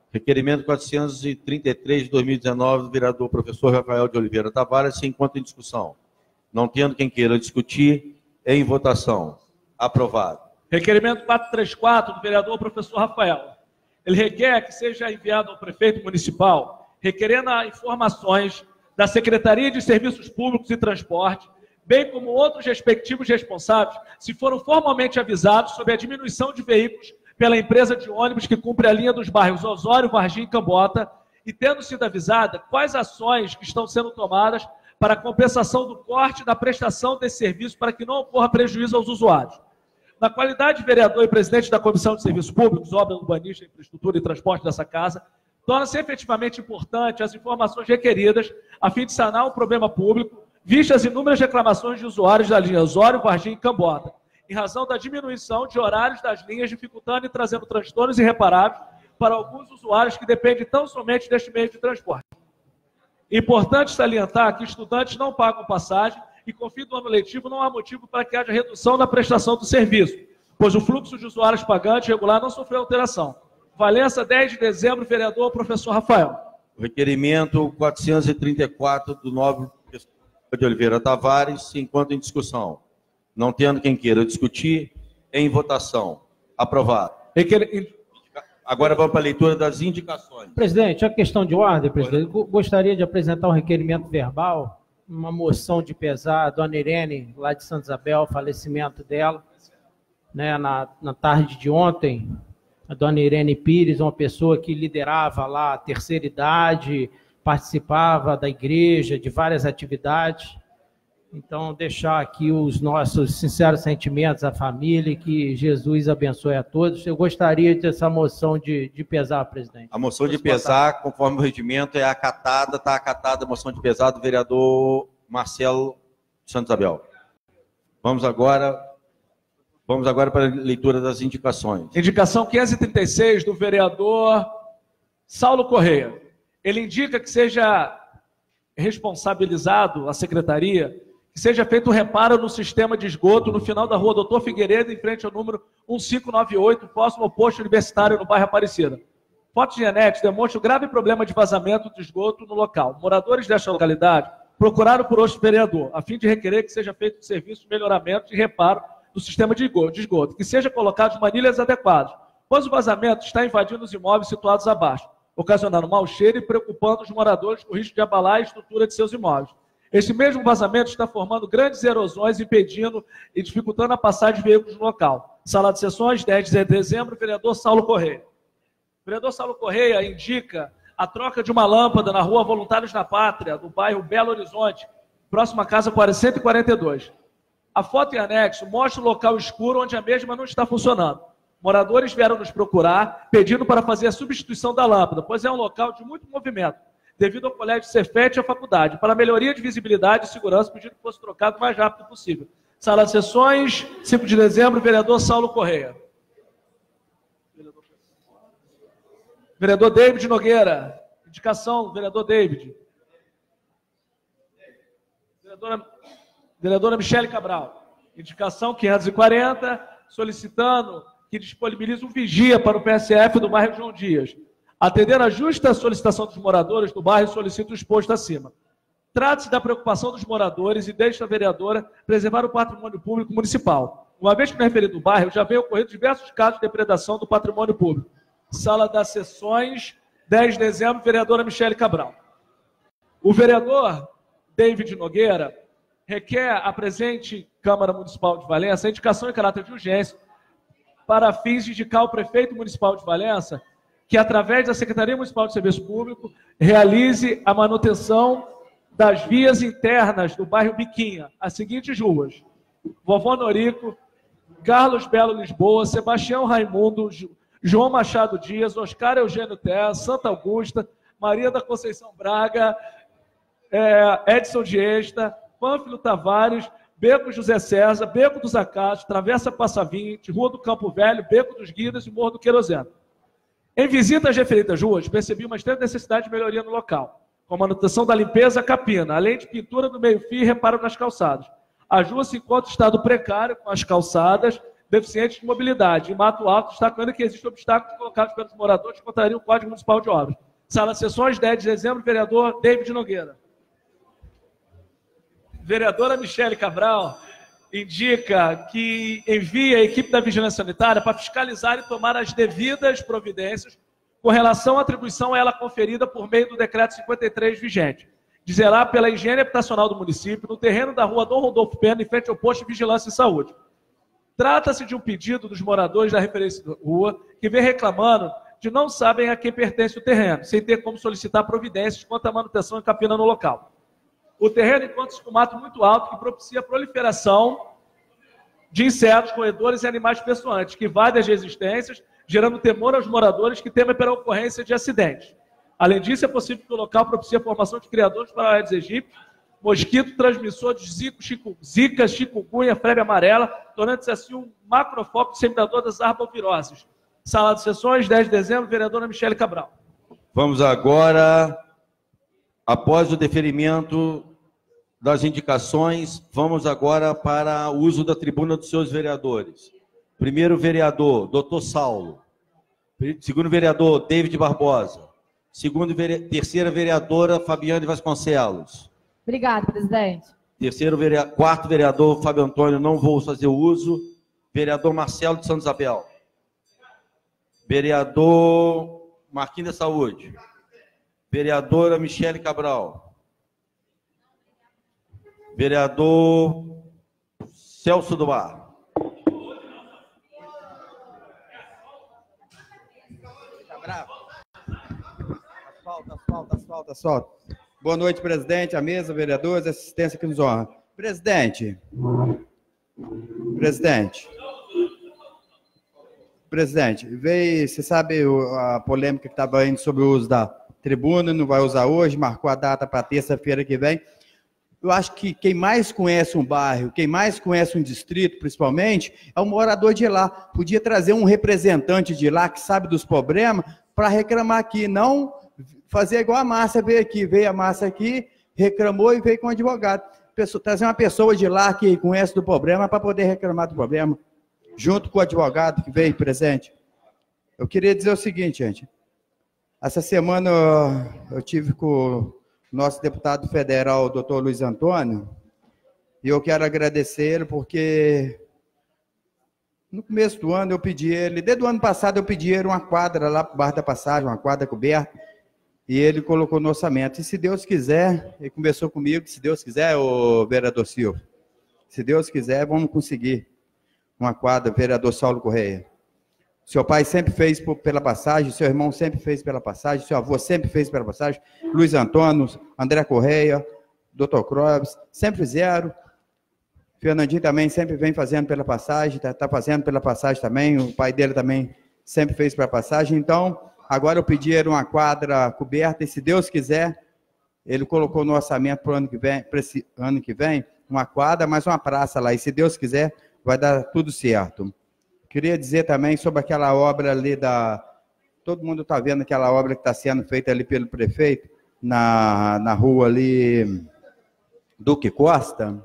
[SPEAKER 1] Requerimento quatrocentos e trinta e três de dois mil e dezenove, do vereador professor Rafael de Oliveira Tavares, se encontra em discussão. Não tendo quem queira discutir, em votação. Aprovado.
[SPEAKER 12] Requerimento quatrocentos e trinta e quatro, do vereador professor Rafael. Ele requer que seja enviado ao prefeito municipal, requerendo informações da Secretaria de Serviços Públicos e Transporte, bem como outros respectivos responsáveis, se foram formalmente avisados sobre a diminuição de veículos pela empresa de ônibus que cumpre a linha dos bairros Osório, Varginha e Cambota, e tendo sido avisada quais ações que estão sendo tomadas para a compensação do corte da prestação desse serviço para que não ocorra prejuízo aos usuários. Na qualidade de vereador e presidente da Comissão de Serviços Públicos, Obra Urbanística, Infraestrutura e Transporte dessa casa, torna-se efetivamente importante as informações requeridas a fim de sanar o problema público, vistas as inúmeras reclamações de usuários da linha Osório, Varginha e Cambota, em razão da diminuição de horários das linhas, dificultando e trazendo transtornos irreparáveis para alguns usuários que dependem tão somente deste meio de transporte. Importante salientar que estudantes não pagam passagem e, com o fim do ano letivo, não há motivo para que haja redução da prestação do serviço, pois o fluxo de usuários pagantes regular não sofreu alteração. Valença, dez de dezembro, vereador professor Rafael.
[SPEAKER 1] Requerimento quatrocentos e trinta e quatro do nobre professor de Oliveira Tavares se encontra em discussão. Não tendo quem queira discutir, em votação. Aprovado.
[SPEAKER 12] Requer...
[SPEAKER 1] Agora vamos para a leitura das indicações.
[SPEAKER 7] Presidente, a questão de ordem, presidente. Gostaria de apresentar um requerimento verbal, uma moção de pesar a dona Irene, lá de Santa Isabel, o falecimento dela, né, na, na tarde de ontem. A dona Irene Pires, uma pessoa que liderava lá a terceira idade, participava da igreja, de várias atividades. Então, deixar aqui os nossos sinceros sentimentos à família e que Jesus abençoe a todos. Eu gostaria dessa moção de, de pesar, presidente.
[SPEAKER 1] A moção de pesar, conforme o regimento, é acatada, está acatada a moção de pesar do vereador Marcelo de Santa Isabel. Vamos agora, vamos agora para a leitura das indicações.
[SPEAKER 12] Indicação quinhentos e trinta e seis do vereador Saulo Correia. Ele indica que seja responsabilizado a secretaria que seja feito um reparo no sistema de esgoto no final da rua Doutor Figueiredo, em frente ao número um cinco nove oito, próximo ao posto universitário no bairro Aparecida. Fotos genéticas demonstram o grave problema de vazamento de esgoto no local. Moradores desta localidade procuraram por hoje o vereador, a fim de requerer que seja feito um serviço de melhoramento e reparo do sistema de esgoto, que seja colocado manilhas adequadas, pois o vazamento está invadindo os imóveis situados abaixo, ocasionando mau cheiro e preocupando os moradores com o risco de abalar a estrutura de seus imóveis. Este mesmo vazamento está formando grandes erosões, impedindo e dificultando a passagem de veículos no local. Sala de sessões, dez de dezembro, vereador Saulo Correia. O vereador Saulo Correia indica a troca de uma lâmpada na rua Voluntários da Pátria, do bairro Belo Horizonte, próxima à casa cento e quarenta e dois. A foto em anexo mostra o local escuro onde a mesma não está funcionando. Moradores vieram nos procurar, pedindo para fazer a substituição da lâmpada, pois é um local de muito movimento, devido ao colégio Cefet e à faculdade. Para melhoria de visibilidade e segurança, pedindo que fosse trocado o mais rápido possível. Sala de sessões, cinco de dezembro, vereador Saulo Correia. Vereador David Nogueira. Indicação, vereador David. Vereadora, vereadora Michele Cabral. Indicação quinhentos e quarenta, solicitando que disponibilize um vigia para o P S F do bairro João Dias. Atendendo a justa solicitação dos moradores do bairro, solicito o exposto acima. Trata-se da preocupação dos moradores e deixa a vereadora preservar o patrimônio público municipal. Uma vez que no referido bairro já vem ocorrendo diversos casos de depredação do patrimônio público. Sala das sessões, dez de dezembro, vereadora Michele Cabral. O vereador David Nogueira requer à presente Câmara Municipal de Valença a indicação em caráter de urgência para fins de indicar o prefeito municipal de Valença que, através da Secretaria Municipal de Serviço Público, realize a manutenção das vias internas do bairro Biquinha, as seguintes ruas: Vovó Norico, Carlos Belo Lisboa, Sebastião Raimundo, João Machado Dias, Oscar Eugênio Terra, Santa Augusta, Maria da Conceição Braga, é, Edson Diesta, Pânfilo Tavares, Beco José César, Beco dos Acácios, Travessa Passa vinte, Rua do Campo Velho, Beco dos Guidas e Morro do Queroseno. Em visita às referidas ruas, percebi uma extrema necessidade de melhoria no local, com a manutenção da limpeza capina, além de pintura do meio-fio e reparo nas calçadas. As ruas se encontram em estado precário, com as calçadas deficientes de mobilidade. Em Mato Alto, destacando que existem obstáculos colocados pelos moradores que contrariam o Código Municipal de Obras. Sala de Sessões, dez de dezembro, vereador David Nogueira. Vereadora Michele Cabral indica que envia a equipe da Vigilância Sanitária para fiscalizar e tomar as devidas providências com relação à atribuição a ela conferida por meio do decreto cinquenta e três vigente. Dizelá pela higiene habitacional do município no terreno da rua Dom Rodolfo Pena, em frente ao posto de Vigilância e Saúde. Trata-se de um pedido dos moradores da referência da rua que vem reclamando de não sabem a quem pertence o terreno, sem ter como solicitar providências quanto à manutenção e capina no local. O terreno encontra-se com mato muito alto que propicia a proliferação de insetos, roedores e animais peçonhantes, que invadem as resistências, gerando temor aos moradores que temem pela ocorrência de acidentes. Além disso, é possível que o local propicie a formação de criadores para Aedes aegypti, mosquito transmissor de zico, chico, zika, chikungunya, febre amarela, tornando-se assim um macrofoco disseminador das arboviroses. Sala de Sessões, dez de dezembro, vereadora Michele Cabral.
[SPEAKER 1] Vamos agora, após o deferimento das indicações, vamos agora para o uso da tribuna dos seus vereadores. Primeiro vereador, doutor Saulo. Segundo vereador, David Barbosa. Segundo, vere... Terceira vereadora, Fabiane Vasconcelos.
[SPEAKER 6] Obrigada, presidente.
[SPEAKER 1] Terceiro vereador, quarto vereador, Fábio Antônio, não vou fazer o uso. Vereador Marcelo de Santa Isabel. Vereador Marquinhos da Saúde. Vereadora Michele Cabral. Vereador Celso do Bar.
[SPEAKER 10] Asfalto, asfalto, asfalto, asfalto. Boa noite, presidente, a mesa, vereadores, assistência que nos honra. Presidente. Presidente. Presidente, veio, você sabe a polêmica que estava indo sobre o uso da tribuna, não vai usar hoje, marcou a data para terça-feira que vem. Eu acho que quem mais conhece um bairro, quem mais conhece um distrito, principalmente, é o morador de lá. Podia trazer um representante de lá que sabe dos problemas para reclamar aqui, não fazer igual a Márcia veio aqui. Veio a Márcia aqui, reclamou e veio com o advogado. Pessoa, trazer uma pessoa de lá que conhece do problema para poder reclamar do problema, junto com o advogado que veio presente. Eu queria dizer o seguinte, gente. Essa semana eu tive com nosso deputado federal, doutor Luiz Antônio, e eu quero agradecer ele porque no começo do ano eu pedi ele, desde o ano passado eu pedi ele uma quadra lá para o Bar da Passagem, uma quadra coberta, e ele colocou no orçamento. E se Deus quiser, ele conversou comigo, se Deus quiser, o vereador Silva, se Deus quiser, vamos conseguir uma quadra, vereador Saulo Correia. Seu pai sempre fez pela passagem, seu irmão sempre fez pela passagem, seu avô sempre fez pela passagem, Luiz Antônio, André Correia, doutor Clóvis, sempre fizeram. Fernandinho também sempre vem fazendo pela passagem, está tá fazendo pela passagem também, o pai dele também sempre fez pela passagem. Então, agora eu pedi uma quadra coberta, e se Deus quiser, ele colocou no orçamento para o ano que vem, para esse ano que vem, uma quadra, mais uma praça lá, e se Deus quiser, vai dar tudo certo. Queria dizer também sobre aquela obra ali da... Todo mundo está vendo aquela obra que está sendo feita ali pelo prefeito, na, na rua ali, Duque Costa.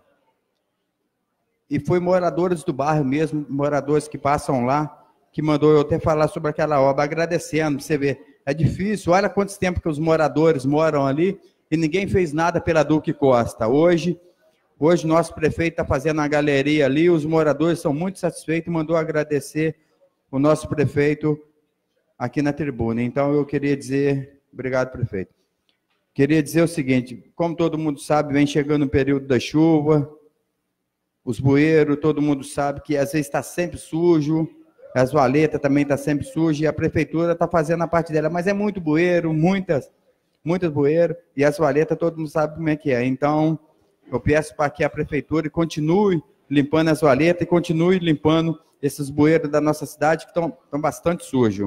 [SPEAKER 10] E foi moradores do bairro mesmo, moradores que passam lá, que mandou eu até falar sobre aquela obra, agradecendo. Você vê, é difícil, olha quantos tempo que os moradores moram ali e ninguém fez nada pela Duque Costa. Hoje... Hoje, nosso prefeito está fazendo uma galeria ali, os moradores são muito satisfeitos e mandou agradecer o nosso prefeito aqui na tribuna. Então, eu queria dizer, obrigado, prefeito. Queria dizer o seguinte, como todo mundo sabe, vem chegando o período da chuva, os bueiros, todo mundo sabe que às vezes está sempre sujo, as valetas também estão sempre sujas, e a prefeitura está fazendo a parte dela, mas é muito bueiro, muitas, muitas bueiros, e as valetas todo mundo sabe como é que é. Então... eu peço para que a prefeitura continue limpando as valetas e continue limpando esses bueiros da nossa cidade que estão, estão bastante sujos.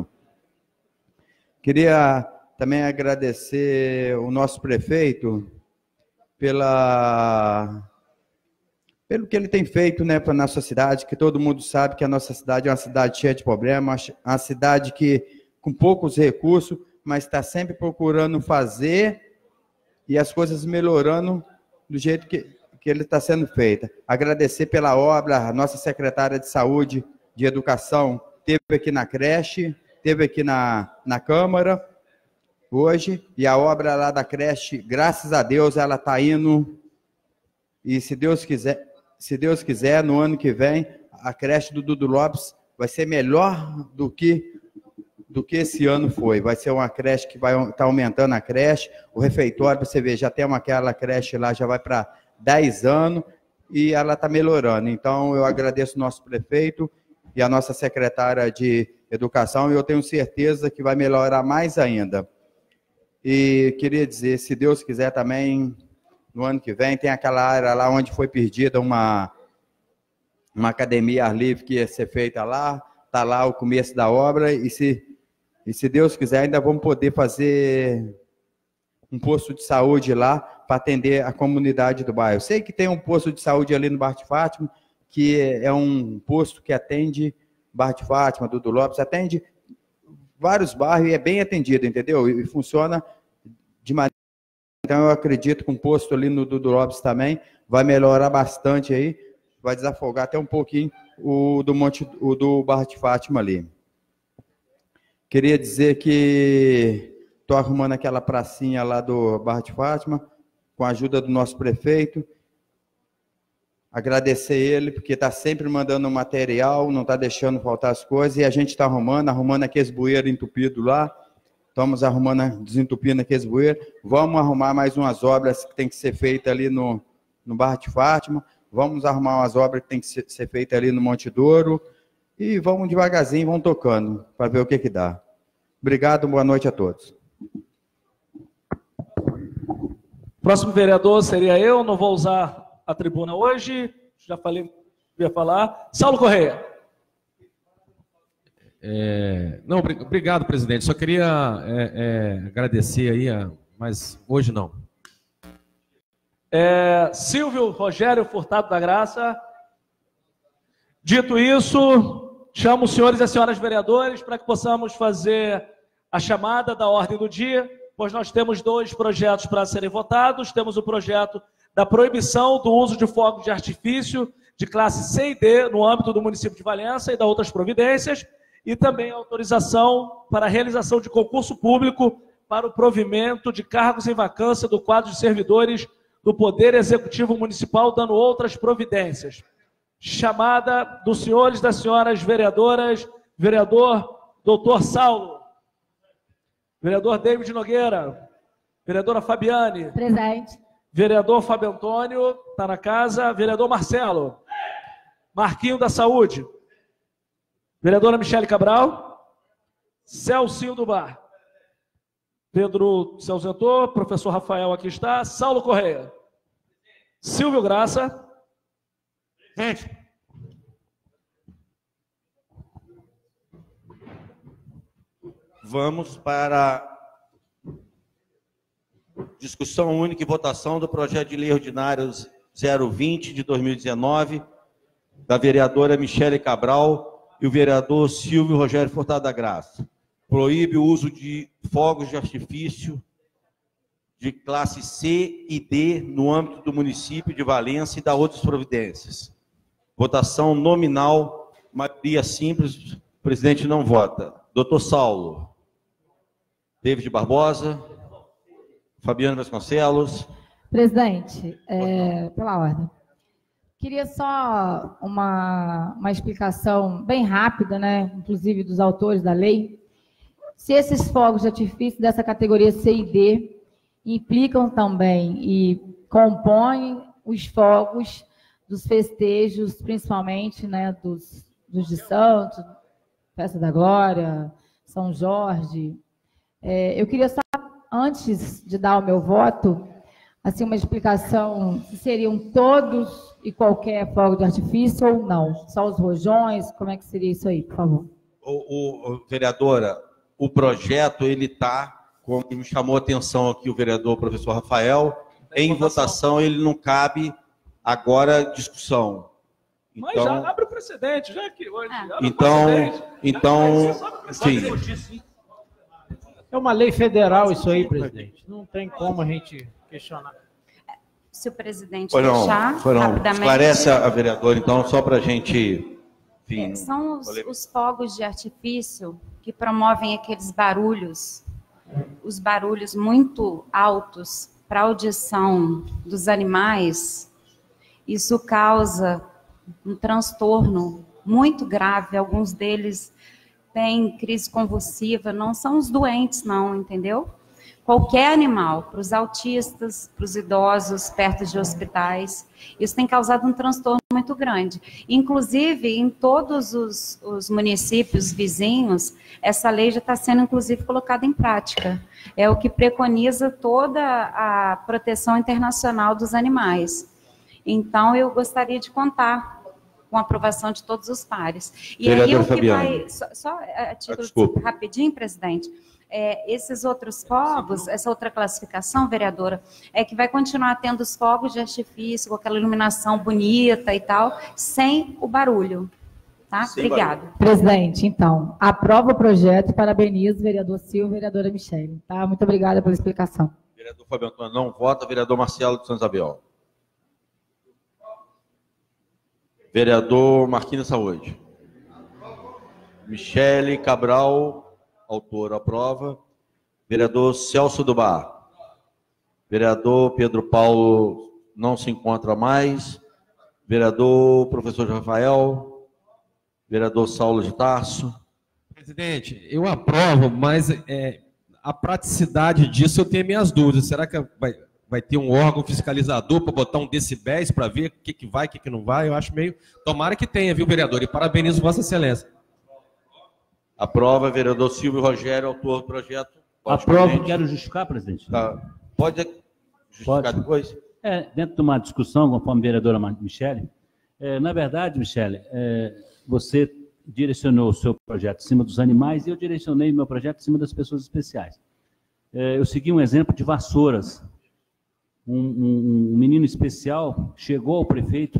[SPEAKER 10] Queria também agradecer o nosso prefeito pela, pelo que ele tem feito, né, para a nossa cidade, que todo mundo sabe que a nossa cidade é uma cidade cheia de problemas, uma cidade que com poucos recursos, mas está sempre procurando fazer e as coisas melhorando do jeito que, que ele está sendo feita. Agradecer pela obra, a nossa secretária de saúde, de Educação teve aqui na creche, teve aqui na, na Câmara hoje, e a obra lá da creche, graças a Deus, ela está indo, e se Deus quiser, se Deus quiser, no ano que vem, a creche do Dudu Lopes vai ser melhor do que do que esse ano foi. Vai ser uma creche que vai estar tá aumentando a creche, o refeitório, você vê, já tem uma, aquela creche lá, já vai para dez anos, e ela está melhorando. Então, eu agradeço o nosso prefeito e a nossa secretária de Educação, e eu tenho certeza que vai melhorar mais ainda. E queria dizer, se Deus quiser também, no ano que vem, tem aquela área lá onde foi perdida uma, uma academia ar livre que ia ser feita lá, está lá o começo da obra, e se E se Deus quiser, ainda vamos poder fazer um posto de saúde lá para atender a comunidade do bairro. Eu sei que tem um posto de saúde ali no Bairro de Fátima, que é um posto que atende Bairro de Fátima, Dudu Lopes, atende vários bairros e é bem atendido, entendeu? E funciona de maneira... Então, eu acredito que um posto ali no Dudu Lopes também vai melhorar bastante aí, vai desafogar até um pouquinho o do, Monte, o do Bairro de Fátima ali. Queria dizer que estou arrumando aquela pracinha lá do Bairro de Fátima, com a ajuda do nosso prefeito. Agradecer ele, porque está sempre mandando material, não está deixando faltar as coisas, e a gente está arrumando, arrumando aqueles bueiros entupidos lá, estamos arrumando, desentupindo aqueles bueiros. Vamos arrumar mais umas obras que tem que ser feitas ali no, no Bairro de Fátima, vamos arrumar umas obras que tem que ser, ser feitas ali no Monte Douro, e vamos devagarzinho, vamos tocando, para ver o que que dá. Obrigado, boa noite a todos.
[SPEAKER 12] Próximo vereador seria eu, não vou usar a tribuna hoje, já falei que ia falar. Saulo Correia.
[SPEAKER 13] É, não, obrigado, presidente. Só queria é, é, agradecer aí, a, mas hoje não.
[SPEAKER 12] É, Silvio Rogério Furtado da Graça. Dito isso, chamo os senhores e as senhoras vereadores para que possamos fazer a chamada da ordem do dia, pois nós temos dois projetos para serem votados. Temos o projeto da proibição do uso de fogos de artifício de classe C e D no âmbito do município de Valença e da outras providências, e também a autorização para a realização de concurso público para o provimento de cargos em vacância do quadro de servidores do Poder Executivo Municipal, dando outras providências. Chamada dos senhores e das senhoras vereadoras, vereador doutor Saulo, vereador David Nogueira, vereadora Fabiane.
[SPEAKER 6] Presente.
[SPEAKER 12] Vereador Fábio Antônio, está na casa. Vereador Marcelo. Marquinho da Saúde. Vereadora Michele Cabral. Celcinho do Bar. Pedro se ausentou. Professor Rafael aqui está. Saulo Correia. Silvio Graça. Gente.
[SPEAKER 1] Vamos para discussão única e votação do projeto de lei ordinário zero vinte de dois mil e dezenove, da vereadora Michele Cabral e o vereador Silvio Rogério Furtado da Graça. Proíbe o uso de fogos de artifício de classe C e D no âmbito do município de Valença e da outras providências. Votação nominal, maioria simples, o presidente não vota. Doutor Saulo. David Barbosa. Fabiano Vasconcelos.
[SPEAKER 6] Presidente, é, pela ordem. Queria só uma, uma explicação bem rápida, né, inclusive dos autores da lei. Se esses fogos de artifício dessa categoria C e D implicam também e compõem os fogos dos festejos, principalmente, né, dos, dos de Santos, Festa da Glória, São Jorge. É, eu queria só, antes de dar o meu voto, assim, uma explicação se seriam todos e qualquer fogo de artifício ou não? Só os rojões? Como é que seria isso aí, por favor?
[SPEAKER 1] O, o, vereadora, o projeto, ele está, como me chamou a atenção aqui o vereador professor Rafael, em votação, ele não cabe agora discussão.
[SPEAKER 12] Mas
[SPEAKER 1] então,
[SPEAKER 12] já abre o precedente, já que hoje.
[SPEAKER 1] Então, então, sim.
[SPEAKER 7] É uma lei federal isso aí, presidente. Não tem como a gente questionar.
[SPEAKER 9] Se o presidente
[SPEAKER 1] Foi não,
[SPEAKER 9] deixar,
[SPEAKER 1] foi não.
[SPEAKER 9] rapidamente...
[SPEAKER 1] Esclarece a vereadora, então, só para a gente Enfim,
[SPEAKER 9] É, são os, os fogos de artifício que promovem aqueles barulhos, os barulhos muito altos para a audição dos animais. Isso causa um transtorno muito grave. Alguns deles têm crise convulsiva, não são os doentes, não, entendeu? Qualquer animal, para os autistas, para os idosos, perto de hospitais, isso tem causado um transtorno muito grande. Inclusive, em todos os, os municípios vizinhos, essa lei já está sendo, inclusive, colocada em prática. É o que preconiza toda a proteção internacional dos animais. Então, eu gostaria de contar com a aprovação de todos os pares. E aí, o que
[SPEAKER 1] Fabiane.
[SPEAKER 9] vai... Só, só a título
[SPEAKER 1] Desculpa.
[SPEAKER 9] rapidinho, presidente... É, esses outros fogos, essa outra classificação, vereadora, é que vai continuar tendo os fogos de artifício, com aquela iluminação bonita e tal, sem o barulho. Tá? Obrigada.
[SPEAKER 6] Presidente, então, aprova o projeto e parabenizo o vereador Silva e a vereadora Michele. Tá? Muito obrigada pela explicação.
[SPEAKER 1] Vereador Fábio Antônio não vota. Vereador Marcelo de Santa Isabel. Vereador Marquinhos Saúde. Michele Cabral... Autor, aprova. Vereador Celso do Bar. Vereador Pedro Paulo não se encontra mais. Vereador Professor Rafael. Vereador Saulo de Tarso.
[SPEAKER 13] Presidente, eu aprovo, mas é, a praticidade disso eu tenho minhas dúvidas. Será que vai, vai ter um órgão fiscalizador para botar um decibéis para ver o que, que vai, o que, que não vai? Eu acho meio... Tomara que tenha, viu, vereador? E parabenizo Vossa Excelência.
[SPEAKER 1] Aprova, vereador Silvio Rogério, autor do projeto.
[SPEAKER 14] Aprovo, quero justificar, presidente.
[SPEAKER 1] Tá. Pode justificar
[SPEAKER 14] Pode.
[SPEAKER 1] depois?
[SPEAKER 14] É, dentro de uma discussão, conforme a vereadora Michele, é, na verdade, Michele, é, você direcionou o seu projeto em cima dos animais e eu direcionei o meu projeto em cima das pessoas especiais. É, eu segui um exemplo de Vassouras. Um, um, um menino especial chegou ao prefeito,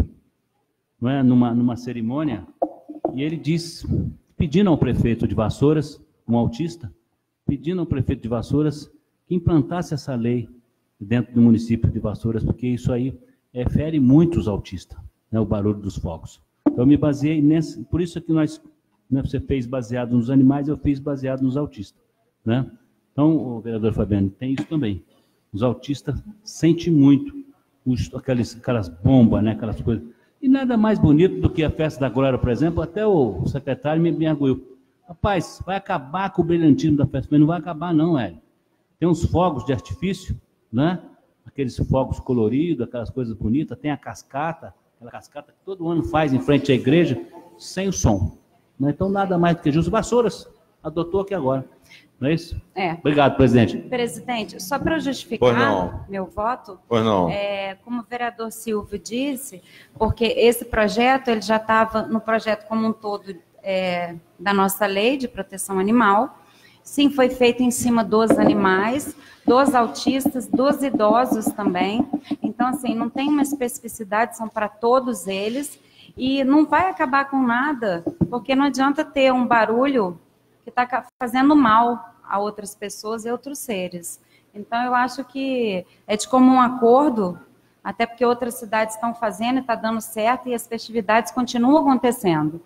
[SPEAKER 14] não é, numa, numa cerimônia, e ele disse... pedindo ao prefeito de Vassouras, um autista, pedindo ao prefeito de Vassouras que implantasse essa lei dentro do município de Vassouras, porque isso aí é, fere muito os autistas, né, o barulho dos fogos. Então, eu me baseei nesse, por isso que nós, né, você fez baseado nos animais, eu fiz baseado nos autistas. Né? Então, o vereador Fabiano, tem isso também. Os autistas sentem muito os, aquelas, aquelas bombas, né, aquelas coisas. E nada mais bonito do que a festa da Glória, por exemplo, até o secretário me, me arguiu. Rapaz, vai acabar com o brilhantismo da festa, mas não vai acabar não, Hélio. Tem uns fogos de artifício, né? Aqueles fogos coloridos, aquelas coisas bonitas, tem a cascata, aquela cascata que todo ano faz em frente à igreja, sem o som. Né? Então, nada mais do que justo. Vassouras adotou aqui agora. Não é isso?
[SPEAKER 9] É.
[SPEAKER 14] Obrigado, presidente.
[SPEAKER 9] Presidente, só para justificar meu voto,
[SPEAKER 1] Pois não.
[SPEAKER 9] É, como o vereador Silvio disse, porque esse projeto ele já estava no projeto como um todo é, da nossa lei de proteção animal. Sim, foi feito em cima dos animais, dos autistas, dos idosos também. Então, assim, não tem uma especificidade, são para todos eles. E não vai acabar com nada, porque não adianta ter um barulho que está fazendo mal a outras pessoas e outros seres. Então, eu acho que é de comum acordo, até porque outras cidades estão fazendo e está dando certo, e as festividades continuam acontecendo.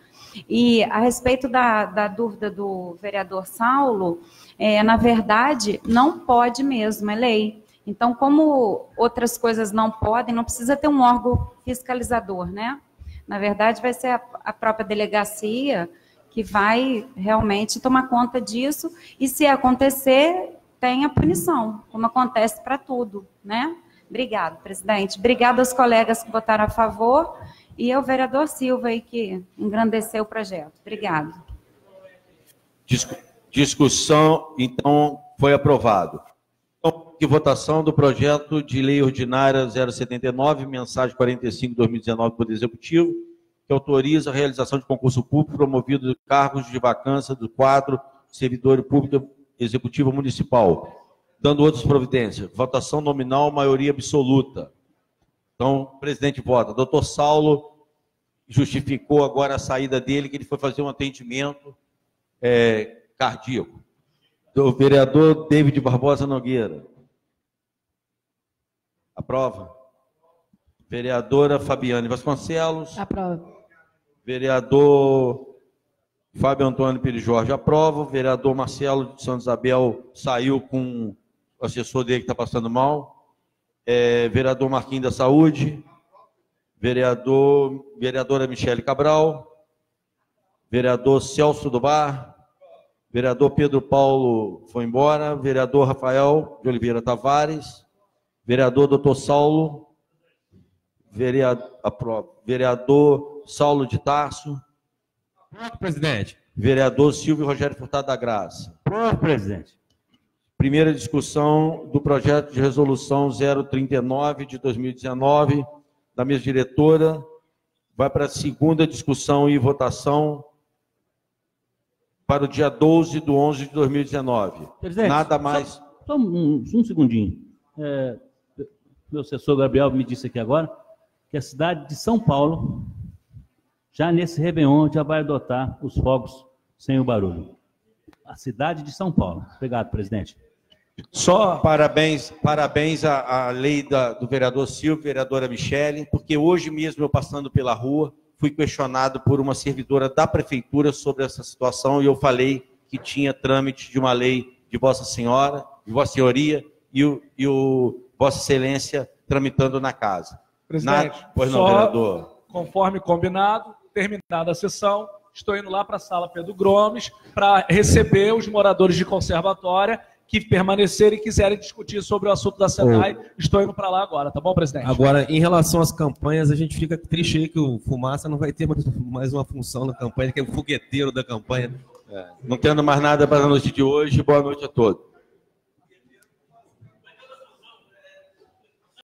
[SPEAKER 9] E a respeito da, da dúvida do vereador Saulo, é, na verdade, não pode mesmo, é lei. Então, como outras coisas não podem, não precisa ter um órgão fiscalizador, né? Na verdade, vai ser a, a própria delegacia que vai realmente tomar conta disso, e se acontecer, tem a punição, como acontece para tudo, né? Obrigado, presidente. Obrigada aos colegas que votaram a favor e ao vereador Silva aí que engrandeceu o projeto. Obrigado.
[SPEAKER 1] Discu- discussão, então, foi aprovado. Então, que votação do projeto de lei ordinária zero setenta e nove, mensagem quarenta e cinco, dois mil e dezenove, do Poder Executivo, que autoriza a realização de concurso público promovido de cargos de vacância do quadro servidor público executivo municipal, dando outras providências. Votação nominal, maioria absoluta. Então, o presidente vota. Doutor Saulo justificou agora a saída dele, que ele foi fazer um atendimento é, cardíaco. Do vereador David Barbosa Nogueira. Aprova. Vereadora Fabiane Vasconcelos.
[SPEAKER 6] Aprova.
[SPEAKER 1] Vereador Fábio Antônio Pires Jorge aprova. Vereador Marcelo de Santa Isabel saiu com o assessor dele que está passando mal. É, vereador Marquinhos da Saúde. Vereador, vereadora Michele Cabral. Vereador Celso do Bar. Vereador Pedro Paulo foi embora. Vereador Rafael de Oliveira Tavares. Vereador doutor Saulo. Vereador, vereador Saulo de Tarso.
[SPEAKER 13] Pronto, presidente.
[SPEAKER 1] Vereador Silvio Rogério Furtado da Graça.
[SPEAKER 14] Pronto, presidente.
[SPEAKER 1] Primeira discussão do projeto de resolução zero trinta e nove de dois mil e dezenove, da mesa diretora. Vai para a segunda discussão e votação para o dia doze de onze de dois mil e dezenove.
[SPEAKER 14] Presidente,
[SPEAKER 1] nada mais.
[SPEAKER 14] Só, só um, um segundinho. É, meu assessor Gabriel me disse aqui agora que a cidade de São Paulo, já nesse Réveillon, já vai adotar os fogos sem o barulho. A cidade de São Paulo. Obrigado, presidente.
[SPEAKER 1] Só parabéns, parabéns à, à lei da, do vereador Silvio, vereadora Michele, porque hoje mesmo eu passando pela rua, fui questionado por uma servidora da prefeitura sobre essa situação e eu falei que tinha trâmite de uma lei de Vossa Senhora, de Vossa Senhoria e o, e o Vossa Excelência tramitando na casa.
[SPEAKER 12] Presidente,
[SPEAKER 1] Na... pois não,
[SPEAKER 12] só
[SPEAKER 1] vereador.
[SPEAKER 12] Conforme combinado, terminada a sessão, estou indo lá para a sala Pedro Gomes para receber os moradores de conservatória que permanecerem e quiserem discutir sobre o assunto da SENAI. Oh. Estou indo para lá agora, tá bom, presidente?
[SPEAKER 13] Agora, em relação às campanhas, a gente fica triste aí que o Fumaça não vai ter mais uma função na campanha, que é o fogueteiro da campanha.
[SPEAKER 1] É. Não tendo mais nada para a noite de hoje, boa noite a todos.